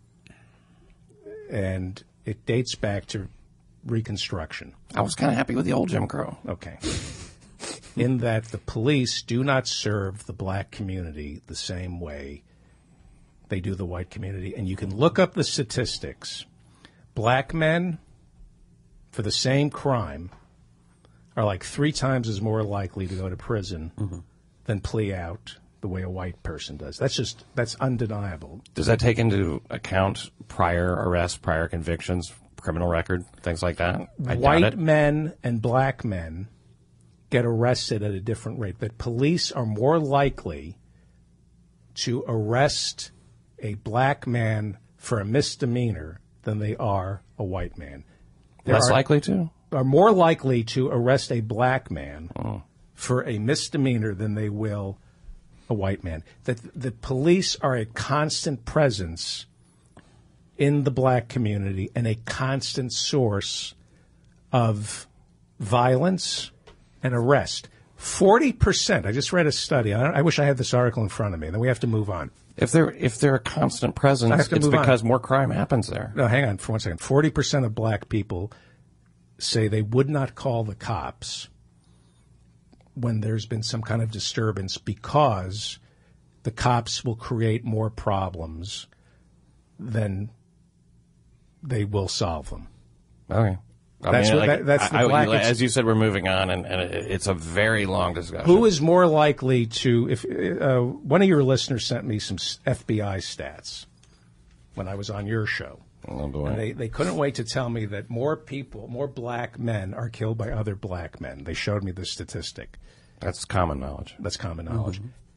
S2: And it dates back to Reconstruction.
S4: I was kind of happy with the old Jim Crow.
S2: Okay. In that the police do not serve the black community the same way they do the white community. And you can look up the statistics. Black men, for the same crime, are like three times as more likely to go to prison mm-hmm. than plea out the way a white person does. That's just, that's undeniable.
S4: Does that take into account prior arrests, prior convictions, criminal record, things like that? I
S2: White men and black men get arrested at a different rate. That police are more likely to arrest a black man for a misdemeanor than they are a white man. They
S4: Less
S2: are,
S4: likely to?
S2: Are more likely to arrest a black man oh. for a misdemeanor than they will a white man. That the police are a constant presence in the black community and a constant source of violence and arrest. Forty percent. I just read a study. I, don't, I wish I had this article in front of me. Then we have to move on.
S4: If they're if they're a constant presence, it's because on. more crime happens there.
S2: No, hang on for one second. Forty percent of black people say they would not call the cops when there's been some kind of disturbance because the cops will create more problems than they will solve them.
S4: Okay. I
S2: that's
S4: mean,
S2: what,
S4: like,
S2: that, that's the
S4: I,
S2: black.
S4: I, as you said, we're moving on, and, and it's a very long discussion.
S2: Who is more likely to? If uh, one of your listeners sent me some F B I stats when I was on your show,
S4: oh boy,
S2: and they they couldn't wait to tell me that more people, more black men, are killed by other black men. They showed me the statistic.
S4: That's common knowledge.
S2: That's common knowledge.
S3: Mm-hmm.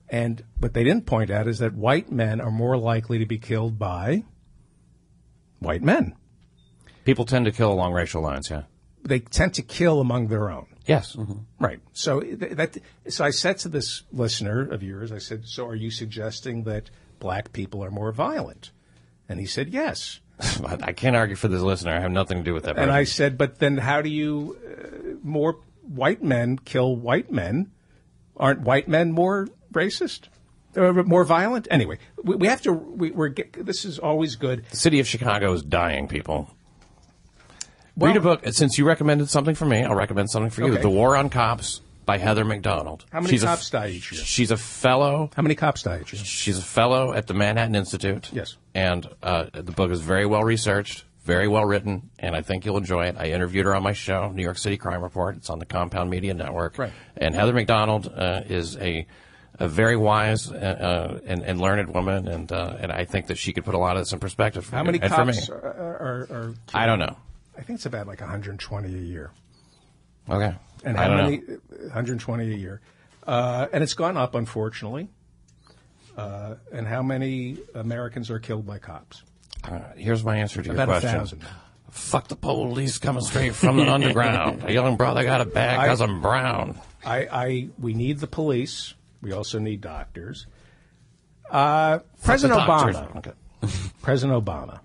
S2: And what they didn't point out is that white men are more likely to be killed by white men.
S4: People tend to kill along racial lines, yeah.
S2: They tend to kill among their own.
S4: Yes.
S2: Mm-hmm. Right. So that. So I said to this listener of yours, I said, so are you suggesting that black people are more violent? And he said, yes.
S4: I can't argue for this listener. I have nothing to do with that.
S2: And I said, but then how do you, uh, more white men kill white men? Aren't white men more racist? Uh, more violent? Anyway, we, we have to, we, we're, this is always good.
S4: The city of Chicago is dying, people.
S2: Well,
S4: read a book. Since you recommended something for me, I'll recommend something for you.
S2: Okay.
S4: The War on Cops by Heather McDonald.
S2: How many
S4: she's
S2: cops
S4: a,
S2: die each year?
S4: She's a fellow.
S2: How many cops die each year?
S4: She's a fellow at the Manhattan Institute.
S2: Yes.
S4: And uh, the book is very well researched, very well written, and I think you'll enjoy it. I interviewed her on my show, New York City Crime Report. It's on the Compound Media Network.
S2: Right.
S4: And Heather McDonald uh, is a a very wise uh, and, and learned woman, and uh, and I think that she could put a lot of this in perspective for
S2: How
S4: you.
S2: many
S4: and
S2: cops
S4: for me.
S2: are, are, are killed?
S4: I don't know.
S2: I think it's about like one hundred twenty a year.
S4: Okay.
S2: And
S4: I
S2: how
S4: don't
S2: many?
S4: know.
S2: one hundred twenty a year. Uh, and it's gone up, unfortunately. Uh, and how many Americans are killed by cops?
S4: Uh, here's my answer to your
S2: About
S4: question.
S2: a thousand.
S4: Fuck the police coming straight from the underground. A young brother got it bad because I'm brown.
S2: I, I, we need the police. We also need doctors. Uh, President
S4: doctors.
S2: Obama.
S4: Okay.
S2: President Obama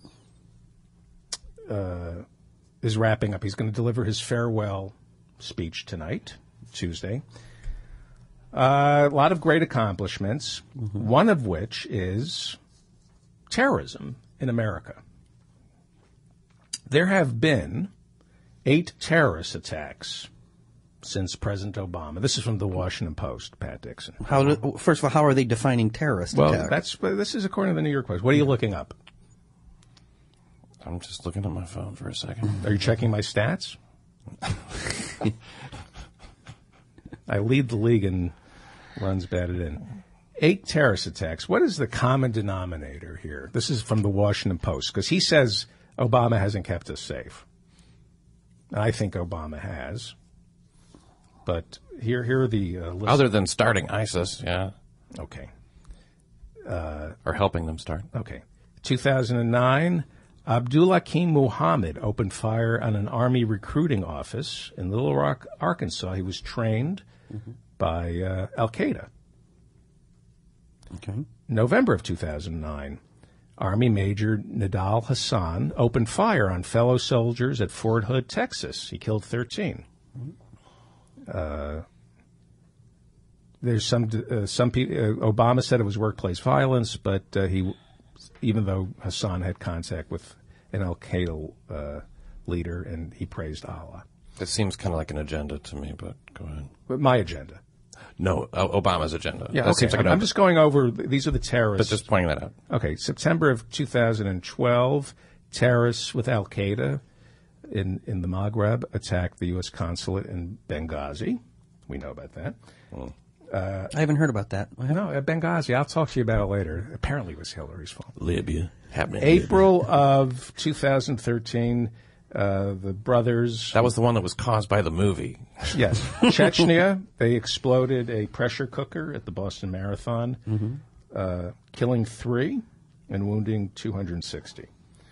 S2: uh, is wrapping up. He's going to deliver his farewell speech tonight, Tuesday. Uh, a lot of great accomplishments, mm-hmm. one of which is terrorism in America. There have been eight terrorist attacks since President Obama. This is from the Washington Post, Pat Dixon.
S3: How do, first of all, how are they defining terrorist
S2: Well,
S3: attack?
S2: that's this is according to the New York Post. What are you looking up?
S4: I'm just looking at my phone for a second.
S2: Are you checking my stats? I lead the league in runs batted in. Eight terrorist attacks. What is the common denominator here? This is from the Washington Post, because he says Obama hasn't kept us safe. I think Obama has. But here, here are the uh, lists.
S4: Other than starting ISIS, yeah.
S2: Okay.
S4: Uh, or helping them start.
S2: Okay. two thousand nine, Abdulhakim Muhammad opened fire on an Army recruiting office in Little Rock, Arkansas. He was trained mm-hmm. by uh, Al-Qaeda.
S3: Okay.
S2: November of two thousand nine, Army Major Nidal Hassan opened fire on fellow soldiers at Fort Hood, Texas. He killed thirteen. Uh, there's some uh, some people. Uh, Obama said it was workplace violence, but uh, he, even though Hassan had contact with an Al Qaeda uh, leader, and he praised Allah.
S4: It seems kind of like an agenda to me, but go ahead.
S2: But my agenda.
S4: No, uh, Obama's agenda.
S2: Yeah,
S4: that
S2: okay.
S4: seems like
S2: I'm,
S4: an
S2: I'm just going over. These are the terrorists.
S4: But just pointing that out.
S2: Okay, September of two thousand twelve, terrorists with Al Qaeda in in the Maghreb attacked the U S consulate in Benghazi. We know about that.
S4: Mm.
S3: Uh, I haven't heard about that.
S2: No, at Benghazi. I'll talk to you about it later. Apparently, it was Hillary's fault.
S4: Libya happening.
S2: April
S4: Libya.
S2: of two thousand thirteen, uh, the brothers.
S4: That was the one that was caused by the movie.
S2: Yes, Chechnya. They exploded a pressure cooker at the Boston Marathon, mm-hmm. uh, killing three and wounding two hundred sixty.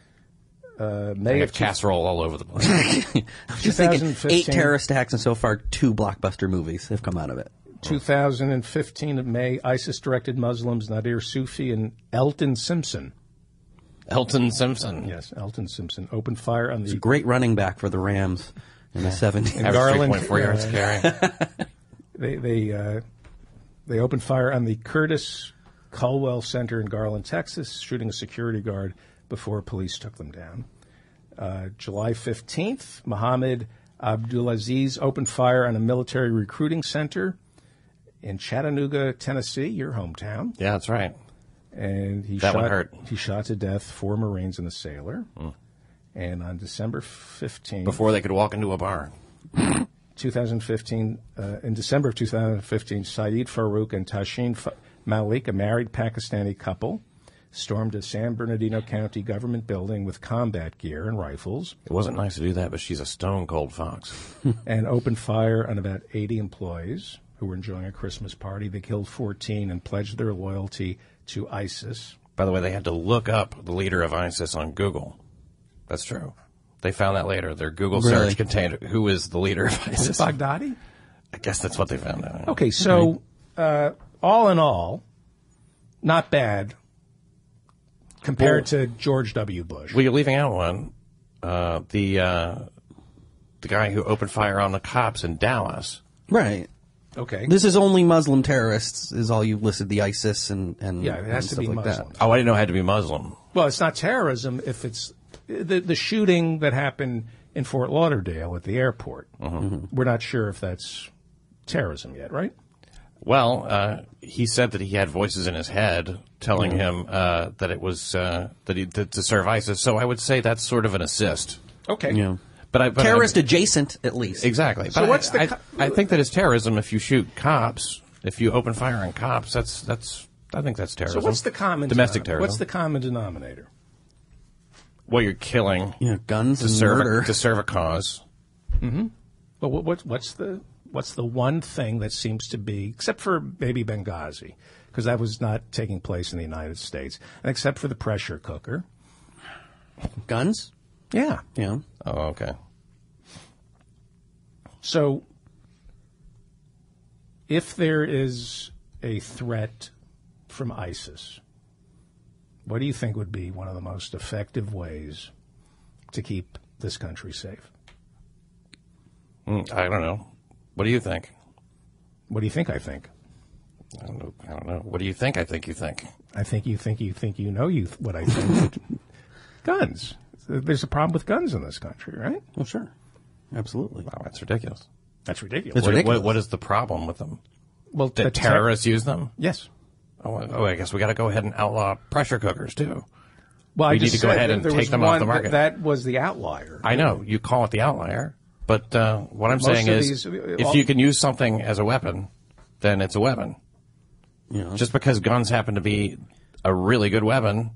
S2: Uh, May
S4: I have
S2: of
S4: casserole all over the place.
S3: I'm just thinking eight terrorist attacks and so far two blockbuster movies have come out of it.
S2: two thousand fifteen of May, ISIS-directed Muslims Nadir Sufi and Elton Simpson.
S4: Elton Simpson.
S2: Yes, Elton Simpson opened fire on the...
S3: He's a great running back for the Rams in the seventies.
S2: In Garland,
S4: three point four yards carry.
S2: They they uh, they opened fire on the Curtis Culwell Center in Garland, Texas, shooting a security guard before police took them down. Uh, July fifteenth, Mohammed Abdulaziz opened fire on a military recruiting center in Chattanooga, Tennessee, your hometown.
S4: Yeah, that's right.
S2: And he
S4: that
S2: shot,
S4: one hurt.
S2: He shot to death four Marines and a sailor. Mm. And on December fifteenth...
S4: Before they could walk into a bar.
S2: twenty fifteen, uh, in December of two thousand fifteen, Saeed Farouk and Tashin F- Malik, a married Pakistani couple, stormed a San Bernardino County government building with combat gear and rifles.
S4: It wasn't nice to do that, but she's a stone-cold fox.
S2: And opened fire on about eighty employees. who were enjoying a Christmas party. They killed fourteen and pledged their loyalty to ISIS.
S4: By the way, they had to look up the leader of ISIS on Google. That's true. They found that later. Their Google
S3: Really?
S4: search contained who is the leader of
S2: Is
S4: ISIS.
S2: it Baghdadi?
S4: I guess that's what they found out.
S2: Okay, so uh, all in all, not bad compared
S4: Well-
S2: to George W. Bush.
S4: Well, you're leaving out one. Uh, the uh, the guy who opened fire on the cops in Dallas.
S3: Right.
S2: Okay.
S3: This is only Muslim terrorists, is all you listed, the ISIS and, and,
S2: Yeah, it has
S3: and
S2: to
S3: stuff
S2: be
S3: like
S2: Muslim.
S3: that.
S4: Oh, I didn't know it had to be Muslim.
S2: Well, it's not terrorism if it's the, the shooting that happened in Fort Lauderdale at the airport.
S3: Mm-hmm.
S2: We're not sure if that's terrorism yet, right?
S4: Well, uh, he said that he had voices in his head telling him uh, that it was uh, that he to, to serve ISIS. So I would say that's sort of an assist.
S2: Okay.
S3: Yeah.
S4: But I but
S3: Terrorist
S4: I,
S3: adjacent, at least.
S4: exactly.
S2: So
S4: But
S2: what's
S4: I,
S2: the
S4: I,
S2: co-
S4: I think that it's terrorism if you shoot cops. If you open fire on cops, that's that's. I think that's terrorism.
S2: So what's the common
S4: domestic
S2: denom-
S4: terrorism?
S2: What's the common denominator?
S4: Well, you're killing
S3: Yeah, guns
S4: to
S3: and
S4: serve
S3: murder.
S4: a, to serve a cause.
S2: Well, what, what, what's the what's the one thing that seems to be, except for maybe Benghazi, because that was not taking place in the United States, and except for the pressure cooker.
S3: Guns?
S2: Yeah.
S3: Yeah.
S4: Oh, okay.
S2: So, if there is a threat from ISIS, what do you think would be one of the most effective ways to keep this country safe?
S4: Mm, I don't know. What do you think?
S2: What do you think I think?
S4: I don't know. I don't know. What do you think? I think you think.
S2: I think you think you think you know you what I think. Guns. There's a problem with guns in this country, right?
S3: Well, sure. Absolutely.
S4: Wow, that's ridiculous.
S2: That's ridiculous.
S3: It's
S4: What,
S3: ridiculous.
S4: what, what is the problem with them?
S2: Well,
S4: Did
S2: the ter-
S4: terrorists use them?
S2: Yes.
S4: Oh, oh, I guess we got to go ahead and outlaw pressure cookers too.
S2: Well, I
S4: We need
S2: just
S4: to go
S2: said
S4: ahead
S2: that
S4: and
S2: there
S4: take
S2: was
S4: them off
S2: one
S4: the market.
S2: That, that was the outlier.
S4: I know you call it the outlier, but uh, what I'm
S2: Most
S4: saying
S2: of
S4: is,
S2: these-
S4: if
S2: all-
S4: you can use something as a weapon, then it's a weapon.
S3: Yeah.
S4: Just because guns happen to be a really good weapon,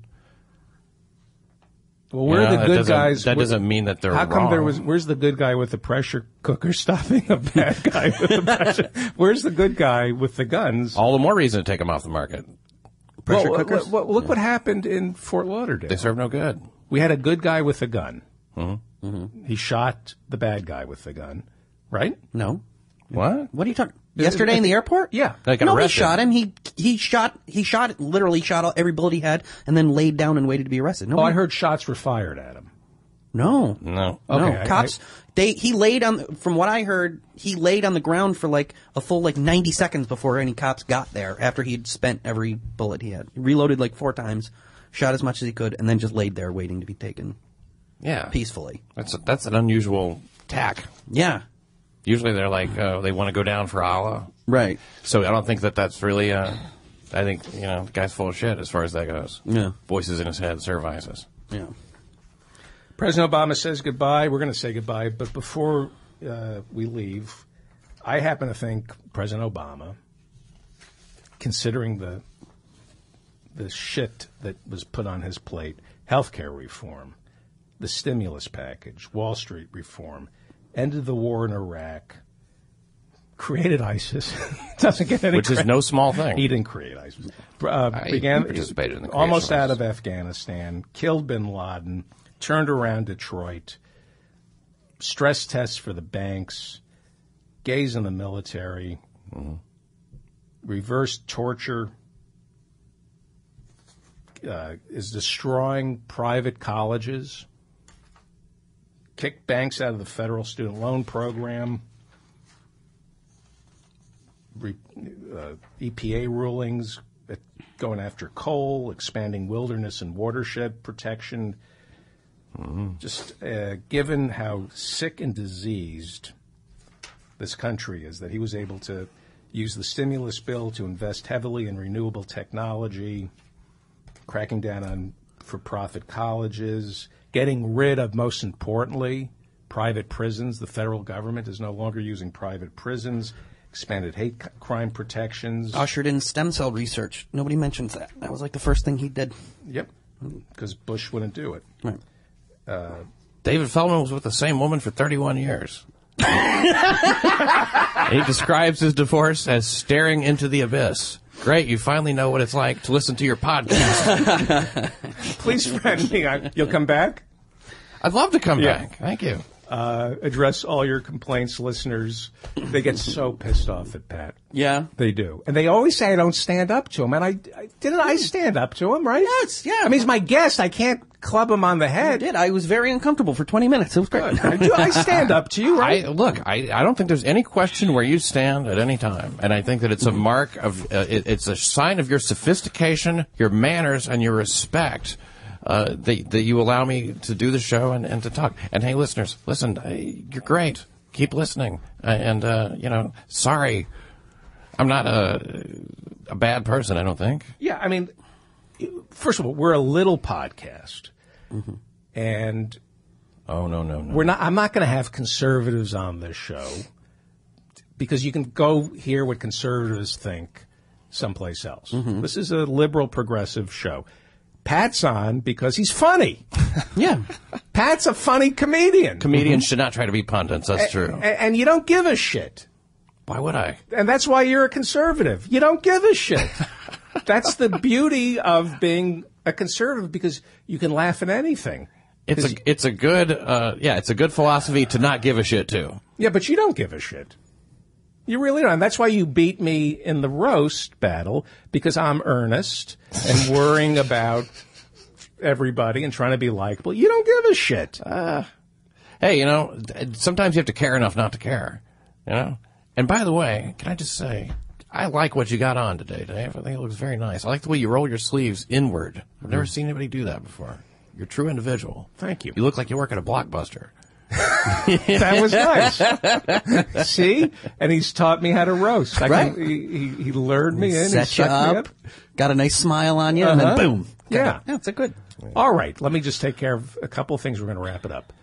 S2: Well, we're
S4: you know,
S2: the
S4: that
S2: good
S4: doesn't-
S2: guys.
S4: That
S2: We're-
S4: doesn't mean that they're
S2: How come
S4: wrong.
S2: there was? Where's the good guy with the pressure cooker stopping a bad guy with the pressure? Where's the good guy with the guns?
S4: all the more reason to take them off the market.
S3: Pressure
S2: Well,
S3: cookers?
S2: well, well, look what happened in Fort Lauderdale.
S4: They serve no good.
S2: We had a good guy with a gun. Mm-hmm. He shot the bad guy with the gun, right?
S3: No.
S4: What?
S3: What are you talking? Yesterday in the airport?
S2: Yeah.
S4: They got
S3: No, he
S4: arrested.
S3: shot him. He he shot he shot literally shot all- every bullet he had, and then laid down and waited to be arrested. No,
S2: Oh, I heard shots were fired at him.
S3: no,
S4: No.
S2: Okay,
S3: no.
S2: I-
S3: Cops. They he laid on. From what I heard, he laid on the ground for like a full like ninety seconds before any cops got there. After he'd spent every bullet he had, he reloaded like four times, shot as much as he could, and then just laid there waiting to be taken
S4: Yeah.
S3: peacefully.
S4: That's a, that's an unusual tack.
S3: Yeah.
S4: Usually they're like uh, they want to go down for Allah.
S3: Right.
S4: So I don't think that that's really. Uh, I think you know the guy's full of shit as far as that goes.
S3: Yeah.
S4: Voices in his head serve ISIS.
S3: Yeah.
S2: President Obama says goodbye. We're going to say goodbye, but before uh, we leave, I happen to think President Obama, considering the the shit that was put on his plate, healthcare reform, the stimulus package, Wall Street reform, ended the war in Iraq, created ISIS, doesn't get any
S4: Which is
S2: credit.
S4: no small thing.
S2: He didn't create ISIS. Uh,
S4: I
S2: began
S4: participated in the
S2: almost
S4: creation of
S2: out of
S4: ISIS.
S2: Afghanistan, killed bin Laden, turned around Detroit, stress tests for the banks, gays in the military,
S4: Mm-hmm.
S2: reversed torture, uh, is destroying private colleges, kicked banks out of the federal student loan program, re, uh, E P A rulings uh, going after coal, expanding wilderness and watershed protection. Just uh, given how sick and diseased this country is, that he was able to use the stimulus bill to invest heavily in renewable technology, cracking down on for-profit colleges, getting rid of, most importantly, private prisons. The federal government is no longer using private prisons, expanded hate c- crime protections.
S3: Ushered in stem cell research. Nobody mentions that. That was like the first thing he did.
S2: Yep, because Bush wouldn't do it.
S3: Right.
S4: David Feldman was with the same woman for thirty-one years. He describes his divorce as staring into the abyss. Great, you finally know what it's like to listen to your podcast.
S2: Please friend me. I, you'll come back?
S4: I'd love to come
S2: Yeah.
S4: back. Thank you.
S2: Uh, address all your complaints, listeners. They get so pissed off at Pat.
S3: Yeah.
S2: They do. And they always say I don't stand up to him. And I, I didn't I stand up to him, right?
S3: Yes, yeah.
S2: I mean, he's my guest. I can't club him on the
S3: I
S2: head.
S3: did. I was very uncomfortable for twenty minutes. It was great.
S2: I do. I stand up to you, right?
S4: I, look, I, I don't think there's any question where you stand at any time. And I think that it's a mark of, uh, it, it's a sign of your sophistication, your manners, and your respect. Uh, that, that you allow me to do the show and, and to talk. And hey, listeners, listen, uh, you're great. Keep listening. Uh, and, uh, you know, sorry, I'm not a, a bad person, I don't think.
S2: Yeah, I mean, first of all, we're a little podcast. Mm-hmm. And
S4: Oh, no, no, no.
S2: we're not, I'm not going to have conservatives on this show because you can go hear what conservatives think someplace else. Mm-hmm. This is a liberal progressive show. Pat's on because he's funny.
S3: Yeah.
S2: Pat's a funny comedian.
S4: Comedians should not try to be pundits, that's true.
S2: And, and you don't give a shit.
S4: Why would I?
S2: And that's why you're a conservative. You don't give a shit. That's the beauty of being a conservative because you can laugh at anything.
S4: It's a, it's a good, uh, yeah, it's a good philosophy to not give a shit too.
S2: Yeah, but you don't give a shit. You really don't. And that's why you beat me in the roast battle, because I'm earnest and worrying about everybody and trying to be likable. You don't give a shit.
S4: Uh, hey, you know, sometimes you have to care enough not to care, you know? And by the way, can I just say, I like what you got on today, Dave. I think it looks very nice. I like the way you roll your sleeves inward. I've never seen anybody do that before. You're a true individual.
S2: Thank you.
S4: You look like you work at a Blockbuster.
S2: That was nice. See? And he's taught me how to roast. I
S3: Right.
S2: can, he, he, he lured me in. he
S3: Set you
S2: sucked me
S3: up, got a nice smile on you, and
S2: Uh-huh.
S3: then boom.
S2: Yeah.
S3: Yeah, it's a good.
S2: All right. Let me just take care of a couple of things. We're going to wrap it up.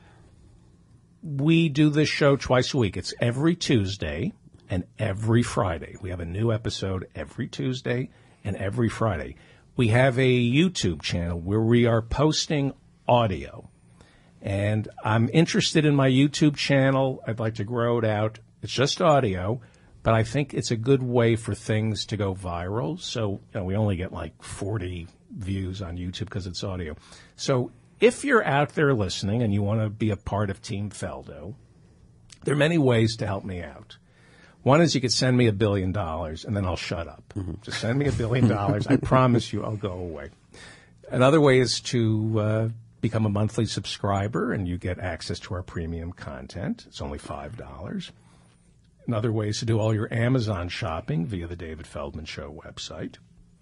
S2: We do this show twice a week. It's every Tuesday and every Friday. We have a new episode every Tuesday and every Friday. We have a YouTube channel where we are posting audio. And I'm interested in my YouTube channel. I'd like to grow it out. It's just audio, but I think it's a good way for things to go viral. So you know, we only get like forty views on YouTube because it's audio. So if you're out there listening and you want to be a part of Team Feldo, there are many ways to help me out. One is you could send me a billion dollars and then I'll shut up. Mm-hmm. Just send me a billion dollars. I promise you I'll go away. Another way is to uh, become a monthly subscriber and you get access to our premium content. It's only five dollars. Another way is to do all your Amazon shopping via the David Feldman Show website.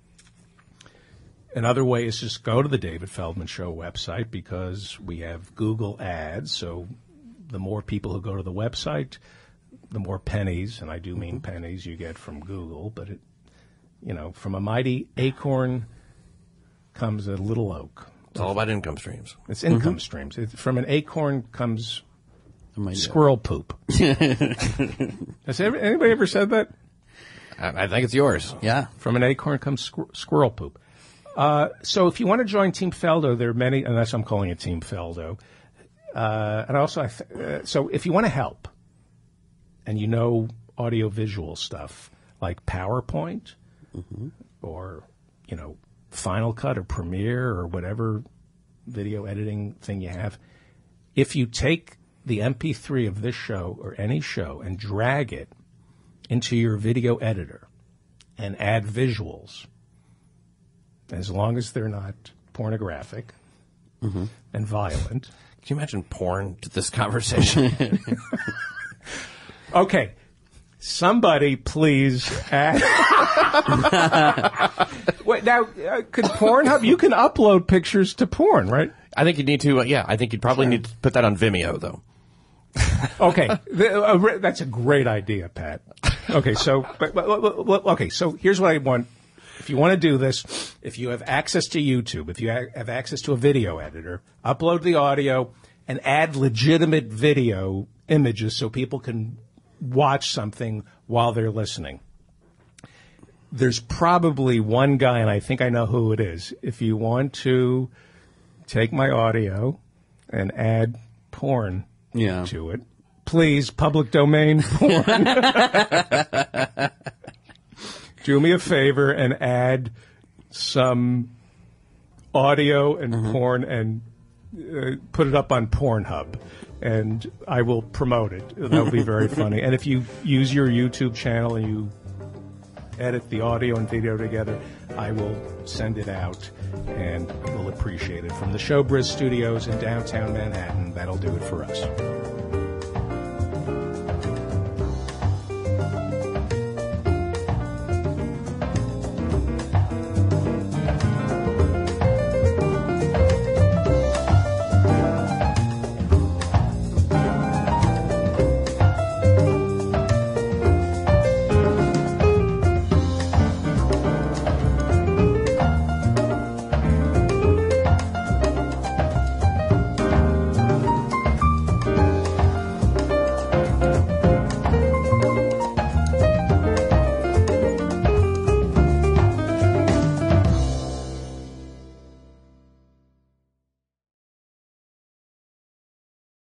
S2: Another way is just go to the David Feldman Show website because we have Google ads. So the more people who go to the website, the more pennies, and I do mean pennies, you get from Google. But, it, you know, from a mighty acorn comes a little oak.
S4: It's all about income streams.
S2: It's income mm-hmm. streams. It, from an acorn comes
S3: Oh
S2: squirrel poop. Has ever, anybody ever said that?
S4: I, I think it's yours.
S3: Yeah.
S2: From an acorn comes squir- squirrel poop. Uh, so if you want to join Team Feldo, there are many, and that's I'm calling it Team Feldo. Uh, and also, I th- uh, so if you want to help, and you know audio-visual stuff like PowerPoint mm-hmm. or, you know, Final Cut or Premiere or whatever video editing thing you have, if you take the M P three of this show or any show and drag it into your video editor and add visuals, as long as they're not pornographic mm-hmm. and violent.
S4: Can you imagine porn to this conversation?
S2: Okay. Somebody please add. Wait, now, uh, could Pornhub, you can upload pictures to porn, right?
S4: I think you need to, uh, yeah, I think you'd probably need to put that on Vimeo, though.
S2: Okay. The, uh, re- that's a great idea, Pat. Okay, so, but, but, but, okay, so here's what I want. If you want to do this, if you have access to YouTube, if you ha- have access to a video editor, upload the audio and add legitimate video images so people can watch something while they're listening. There's probably one guy, and I think I know who it is. If you want to take my audio and add porn
S3: yeah.
S2: to it, please, public domain porn. Do me a favor and add some audio and mm-hmm. porn and uh, put it up on Pornhub. And I will promote it. That'll be very funny. And if you use your YouTube channel and you edit the audio and video together, I will send it out, and we'll appreciate it. From the Showbiz Studios in downtown Manhattan, that'll do it for us.